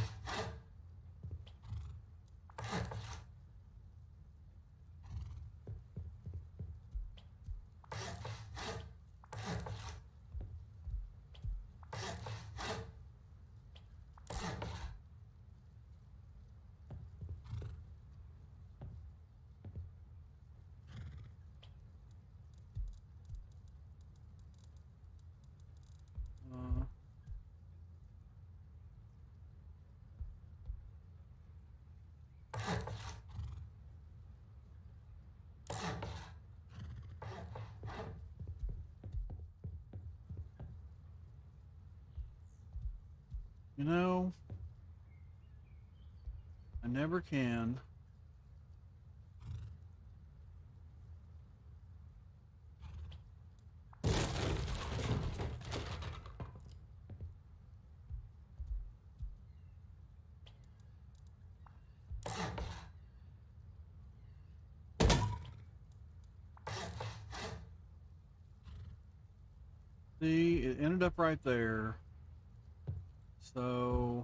you know, I never can. See, it ended up right there. So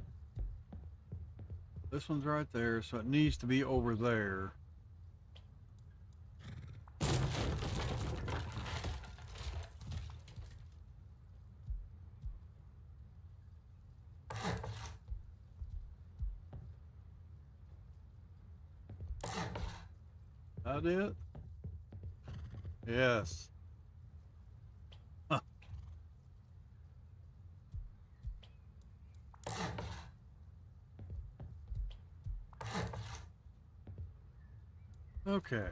this one's right there, so it needs to be over there. That it? Yes. Huh. Okay.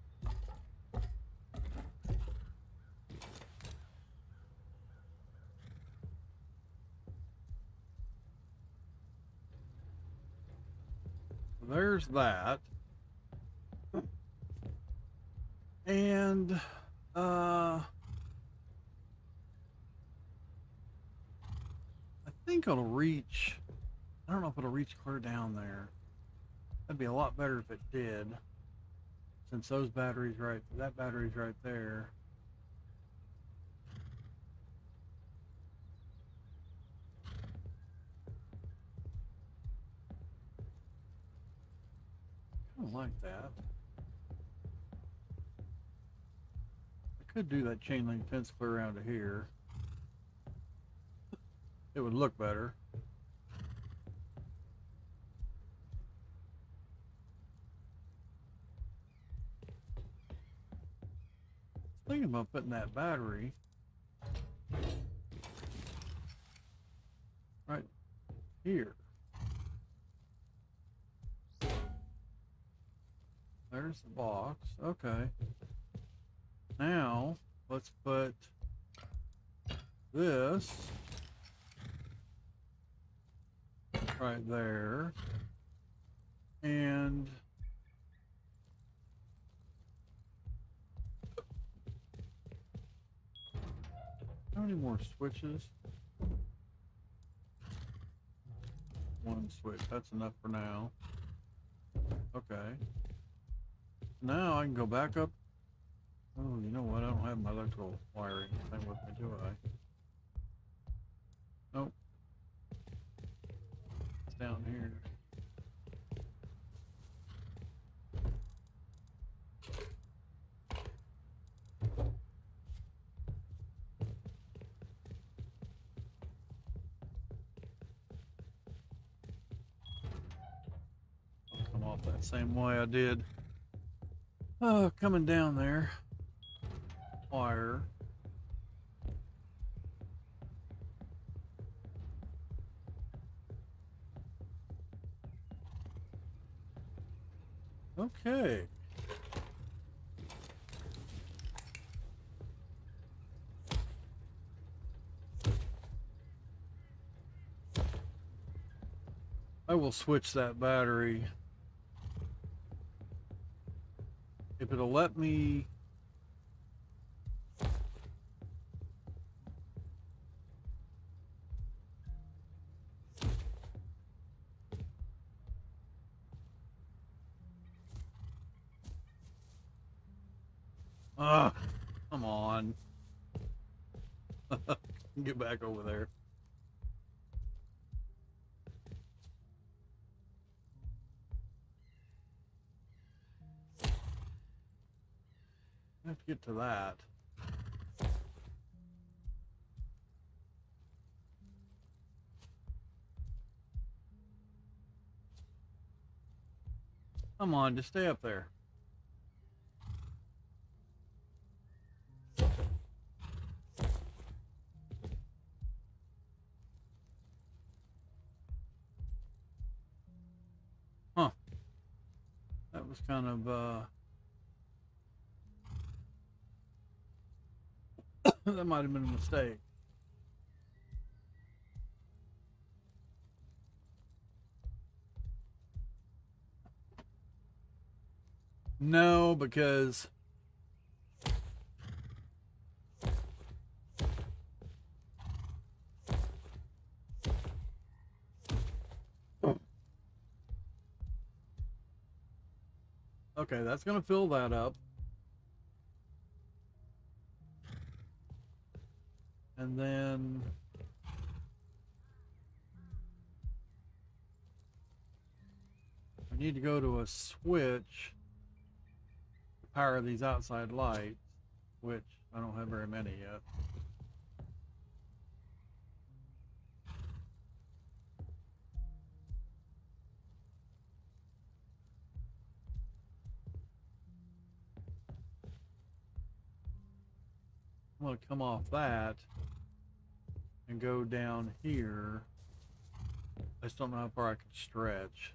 There's that. And I think it'll reach. I don't know if it'll reach clear down there. That'd be a lot better if it did. Since those batteries that battery's right there. I don't like that. I could do that chain link fence clear around to here. It would look better. Thinking about putting that battery right here. There's the box. Okay. Now let's put this right there, and how many more switches? One switch, that's enough for now. Okay. Now I can go back up. Oh, you know what? I don't have my electrical wiring thing with me, do I? Nope. It's down here. I'll come off that same way I did. Oh, coming down there. Wire. Okay. I will switch that battery if it'll let me. Ah, come on. Get back over there. I have to get to that. Come on, just stay up there. Huh. That was kind of, that might have been a mistake. No, because okay, that's going to fill that up. And then I need to go to a switch to power these outside lights, which I don't have very many yet. I'm going to come off that and go down here. I just don't know how far I can stretch.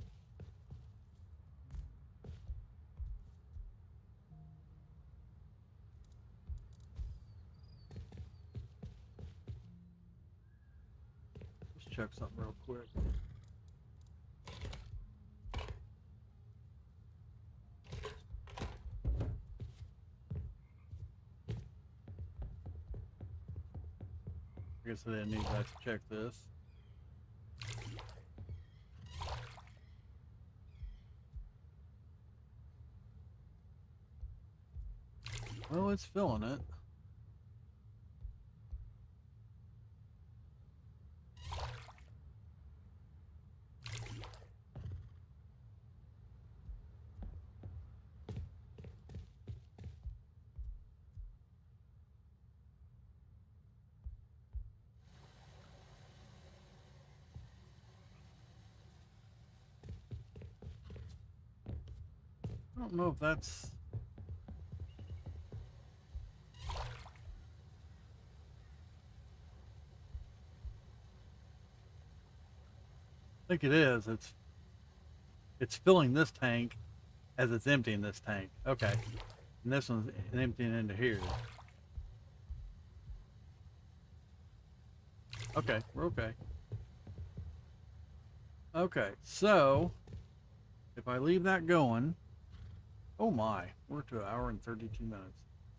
Let's check something real quick. I guess I didn't need that to check this. Well, it's filling it. I don't know if that's... I think it is. It's filling this tank as it's emptying this tank. Okay. And this one's emptying into here. Okay, we're okay. Okay, so if I leave that going, oh my, we're to 1 hour and 32 minutes.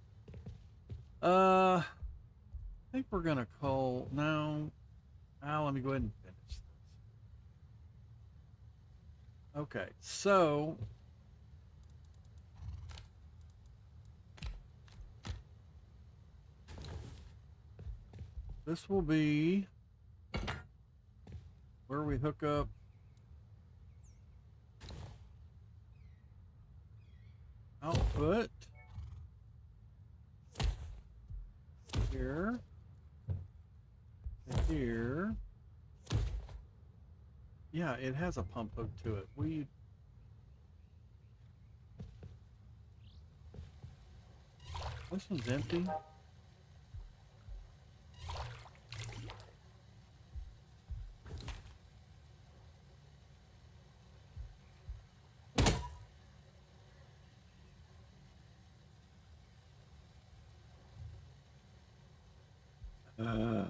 I think we're gonna call now. Let me go ahead and finish this. Okay, so this will be where we hook up output here and here. Yeah, it has a pump hook to it. This one's empty. I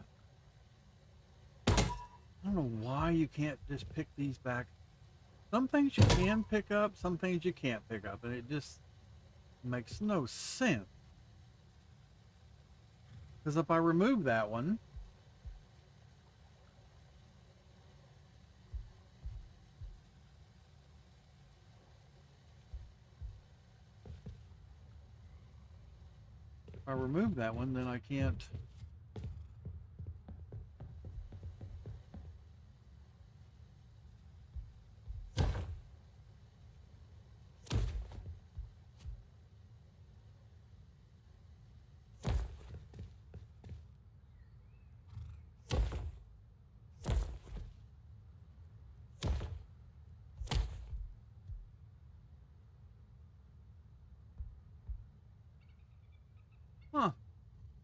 don't know why you can't just pick these back. Some things you can pick up, some things you can't pick up, and it just makes no sense. Because if I remove that one, then I can't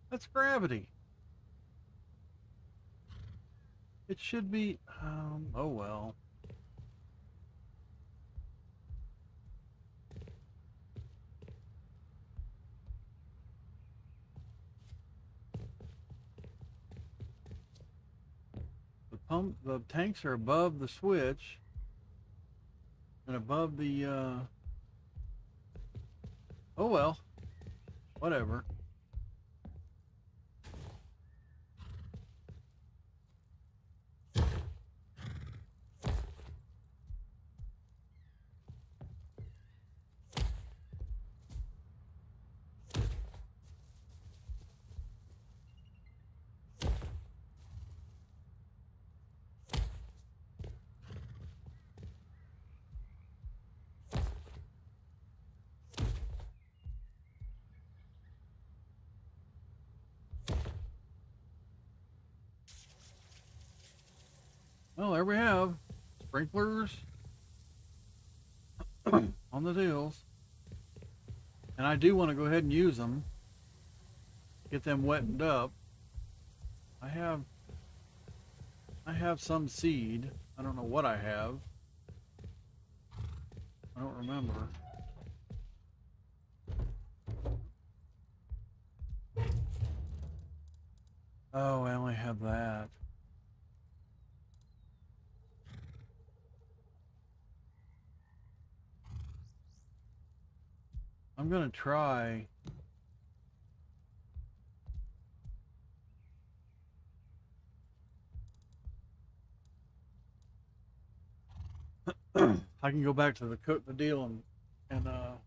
That's gravity. It should be, oh well. The tanks are above the switch and above the, oh well, whatever. Well, there we have sprinklers on the deals. And I do want to go ahead and use them. Get them wetted up. I have some seed. I don't know what I have. I don't remember. Oh, I only have that. I'm gonna try. I can go back to the deal and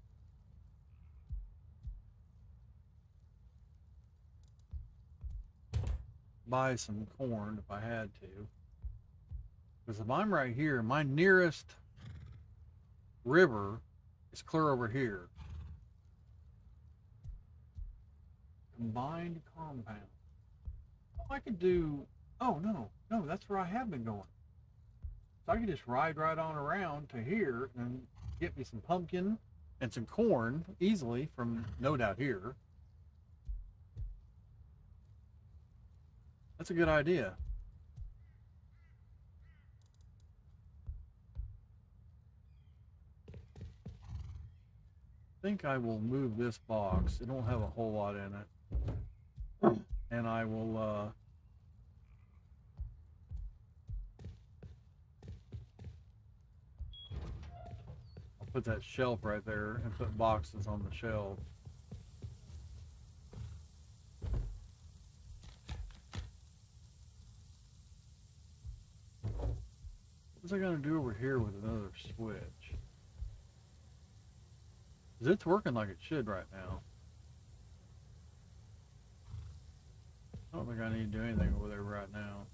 buy some corn if I had to. Because if I'm right here, my nearest river is clear over here. Combined compound. Oh, I could do. Oh no, that's where I have been going. So I could just ride right on around to here and get me some pumpkin and some corn easily from no doubt here. That's a good idea. I think I will move this box. It don't have a whole lot in it. And I will I'll put that shelf right there and put boxes on the shelf. What's I gonna do over here with another switch? Because it's working like it should right now. I don't think I need to do anything over there right now.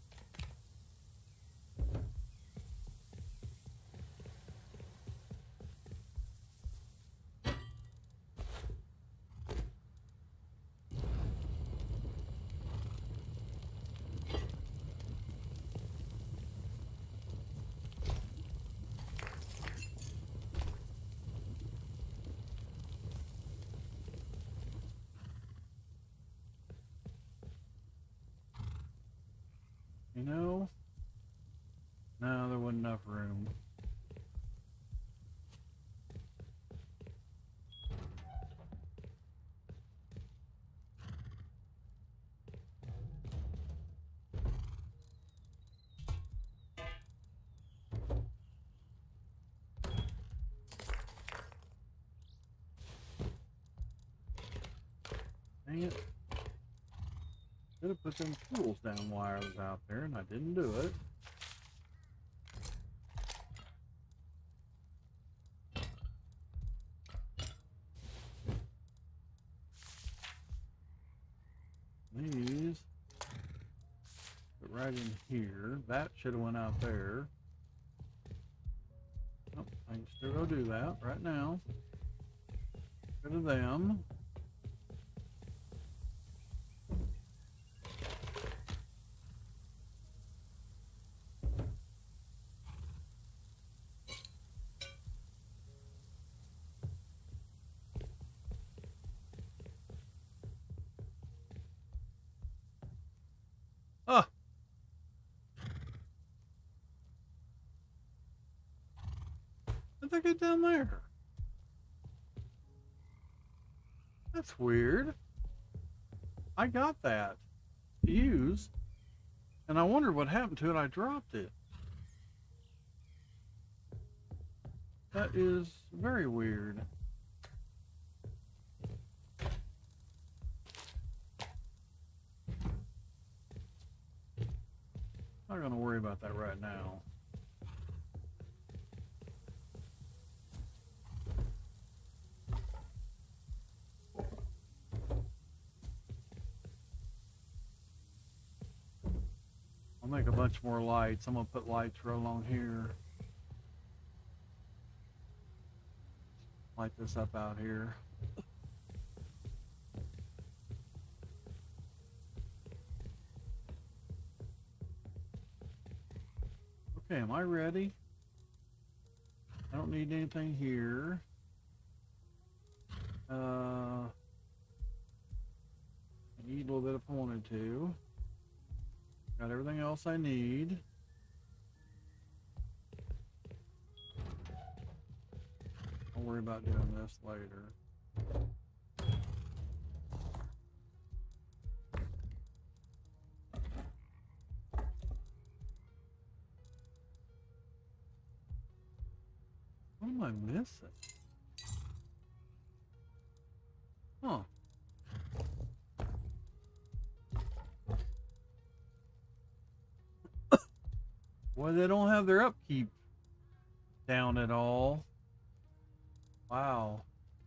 You know? No, there wasn't enough room. Dang it. Should have put them tools down while I was out there, and I didn't do it. These put right in here. That should have went out there. Oh, I can still go do that right now. Rid of them. get down there? That's weird. I got that to use, and I wondered what happened to it. I dropped it. That is very weird. Not gonna worry about that right now. I'll make a bunch more lights. I'm gonna put lights right along here. Light this up out here. Okay, am I ready? I don't need anything here. I need a little bit if I wanted to. Got everything else I need. I'll worry about doing this later. What am I missing? Huh. Well, they don't have their upkeep down at all. Wow.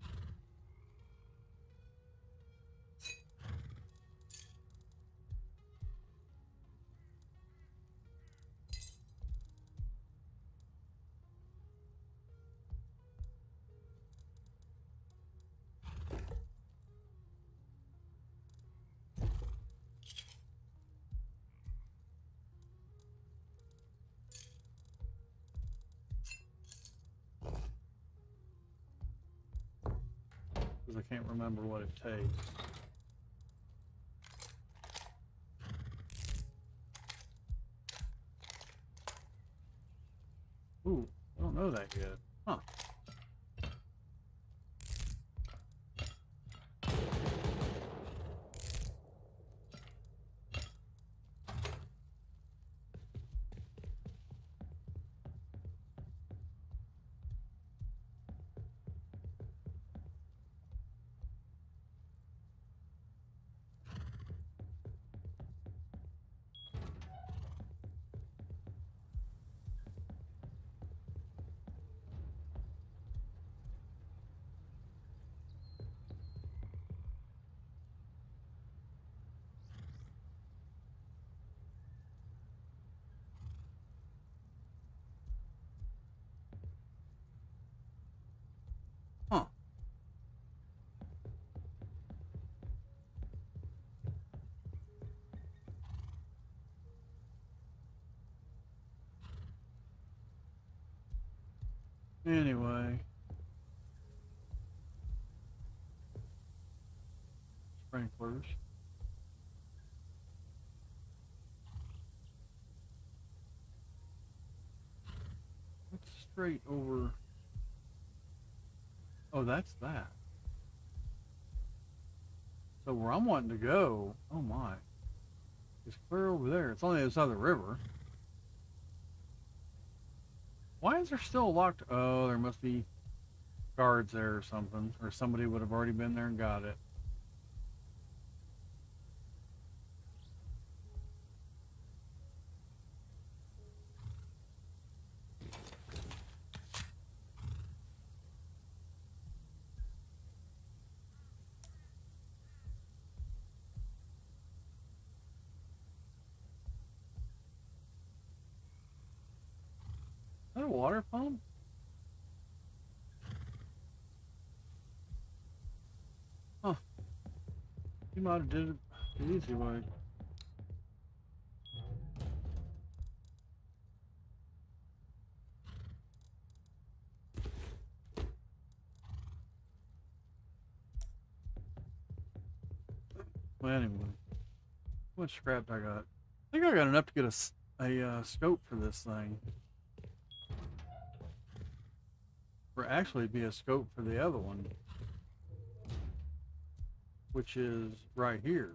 Because I can't remember what it takes. Ooh, I don't know that yet. Huh. Huh. Anyway. Sprinklers. What's straight over? Oh, that's that. So where I'm wanting to go, oh my, it's clear over there. It's only this other river. Why is there still a locked? Oh, there must be guards there or something, or somebody would have already been there and got it. Is that a water pump? Huh. You might have did it the easy way. Well, anyway, how much scrap I got? I think I got enough to get a scope for this thing. or actually be a scope for the other one, which is right here.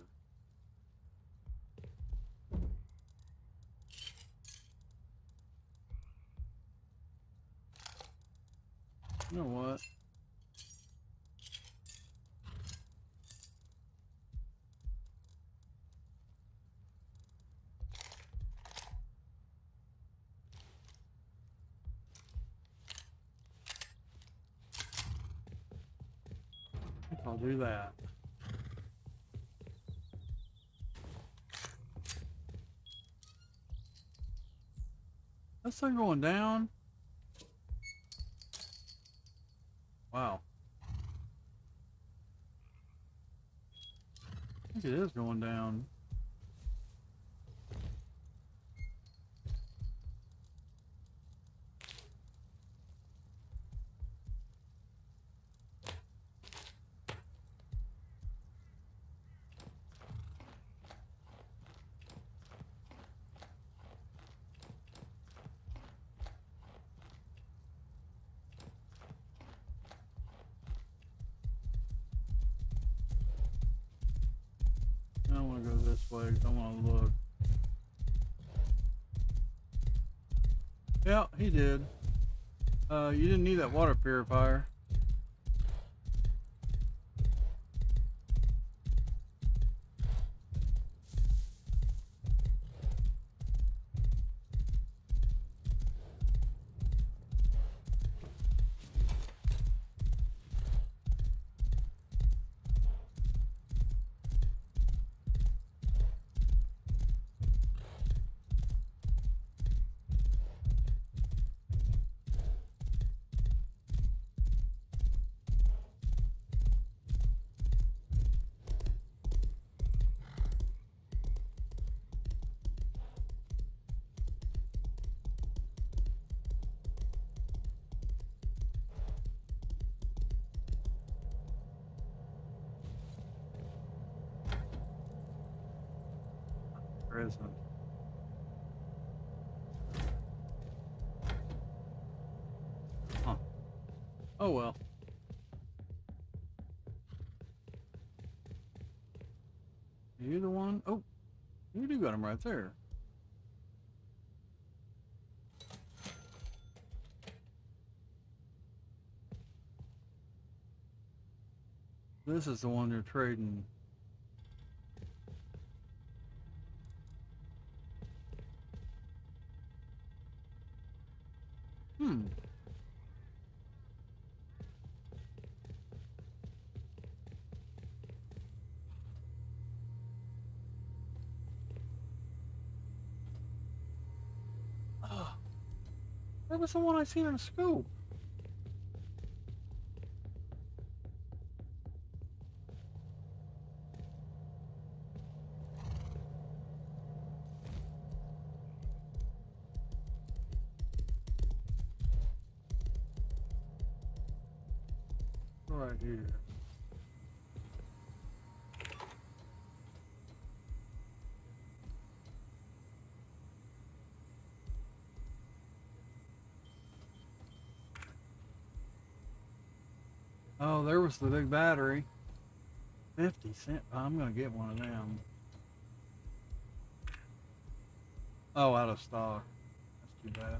You know what? I think I'll do that. That's not going down. Wow. I think it is going down. I want to go this way because I want to look. Yeah, he did. You didn't need that water purifier. Present. Huh. Oh well. Are you the one? Oh, you do got him right there. This is the one you're trading. Hmm. Oh, that was the one I seen in a scope. Right here. Oh, there was the big battery. 50 cents. I'm gonna get one of them. Oh, out of stock. That's too bad.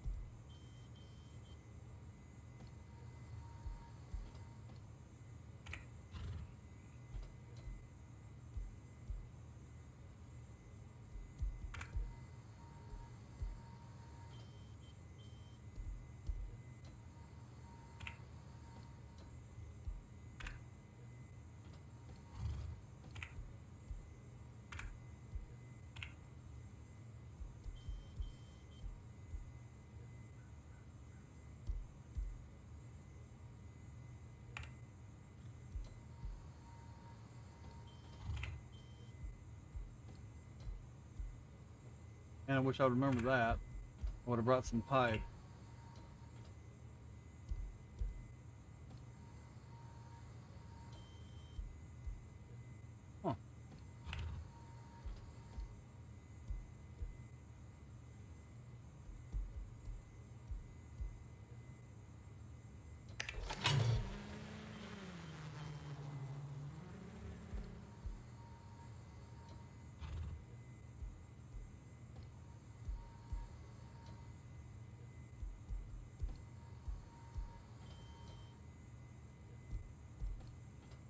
And I wish I would remember that. I would have brought some pipe. Huh.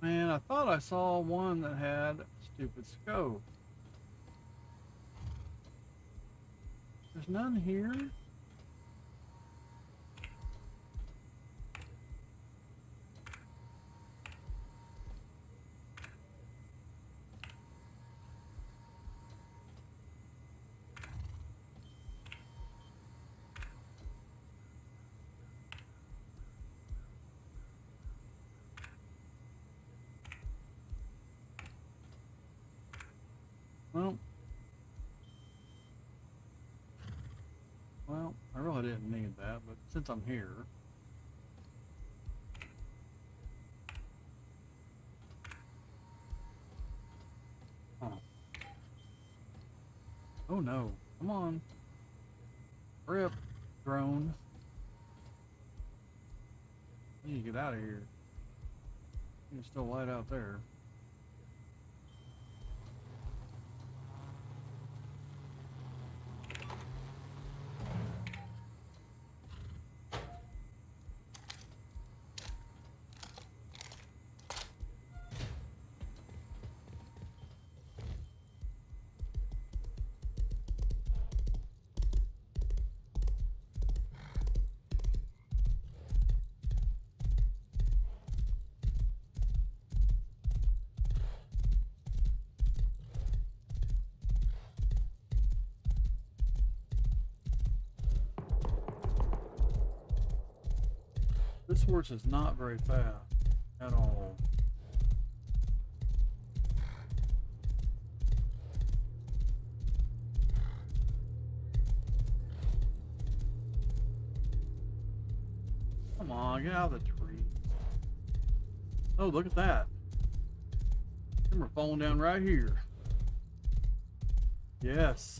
Man, I thought I saw one that had a stupid scope. There's none here. Well, I really didn't need that, but since I'm here. Oh, oh no, come on. Rip, drone. You need to get out of here. You can still light out there. This horse is not very fast at all. Come on, get out of the tree. Oh, look at that. Them are falling down right here. Yes.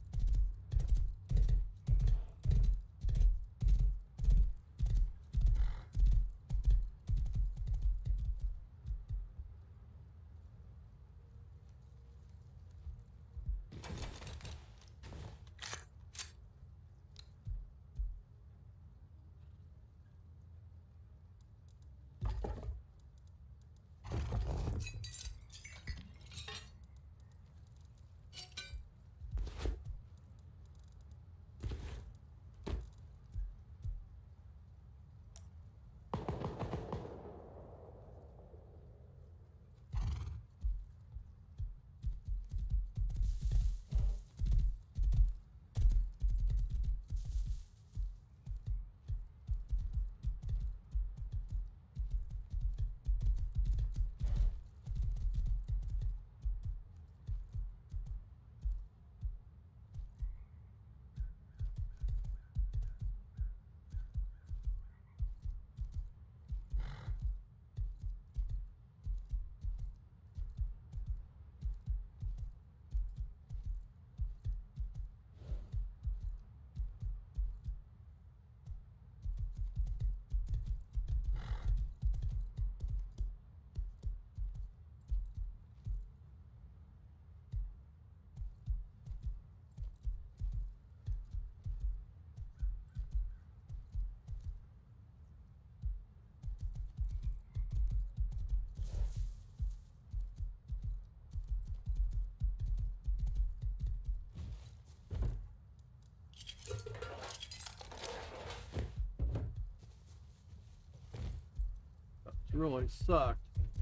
That's really sucked.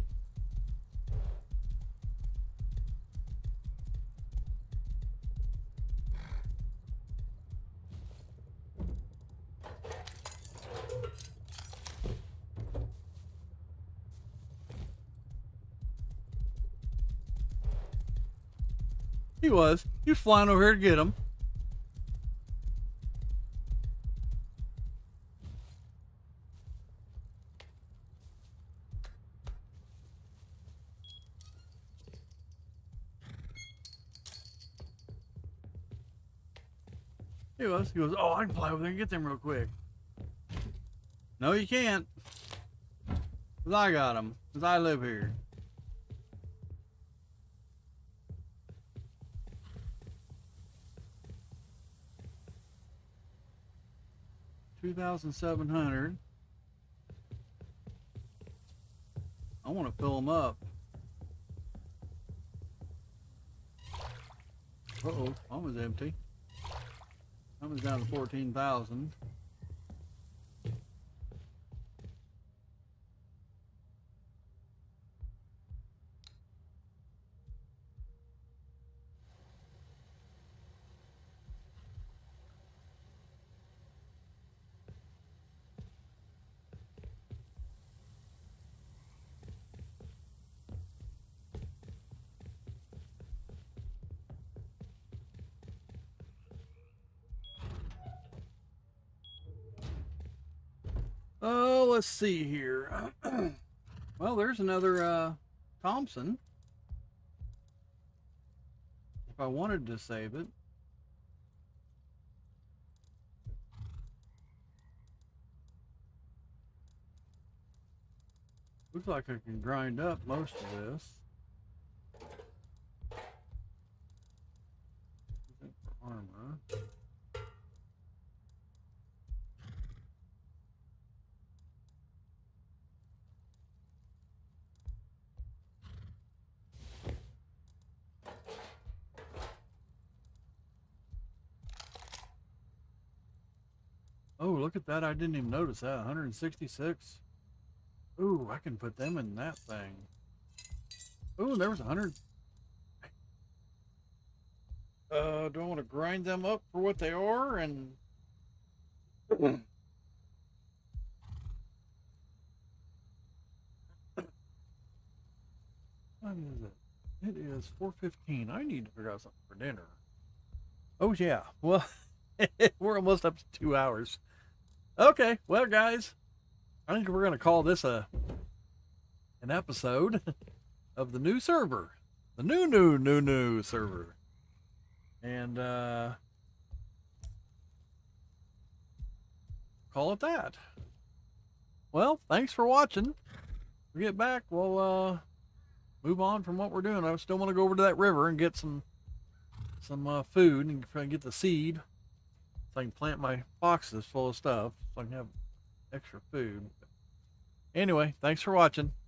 He was flying over here to get him. He goes, oh, I can fly over there and get them real quick. No, you can't. Because I got them. Because I live here. $2,700. I want to fill them up. Uh-oh, one was empty. That was down to 14,000. Oh, let's see here. Well, there's another Thompson. If I wanted to save it. Looks like I can grind up most of this. For armor. Oh, look at that. I didn't even notice that. 166. Ooh, I can put them in that thing. Ooh, there was 100. Do I want to grind them up for what they are? And what is it? It is 4:15. I need to figure out something for dinner. Oh, yeah. Well, we're almost up to 2 hours. Okay, well, guys, I think we're going to call this an episode of the new server. The new server. And call it that. Well, thanks for watching. When we get back, we'll move on from what we're doing. I still want to go over to that river and get some food and try and get the seed so I can plant my boxes full of stuff so I can have extra food. Anyway, thanks for watching.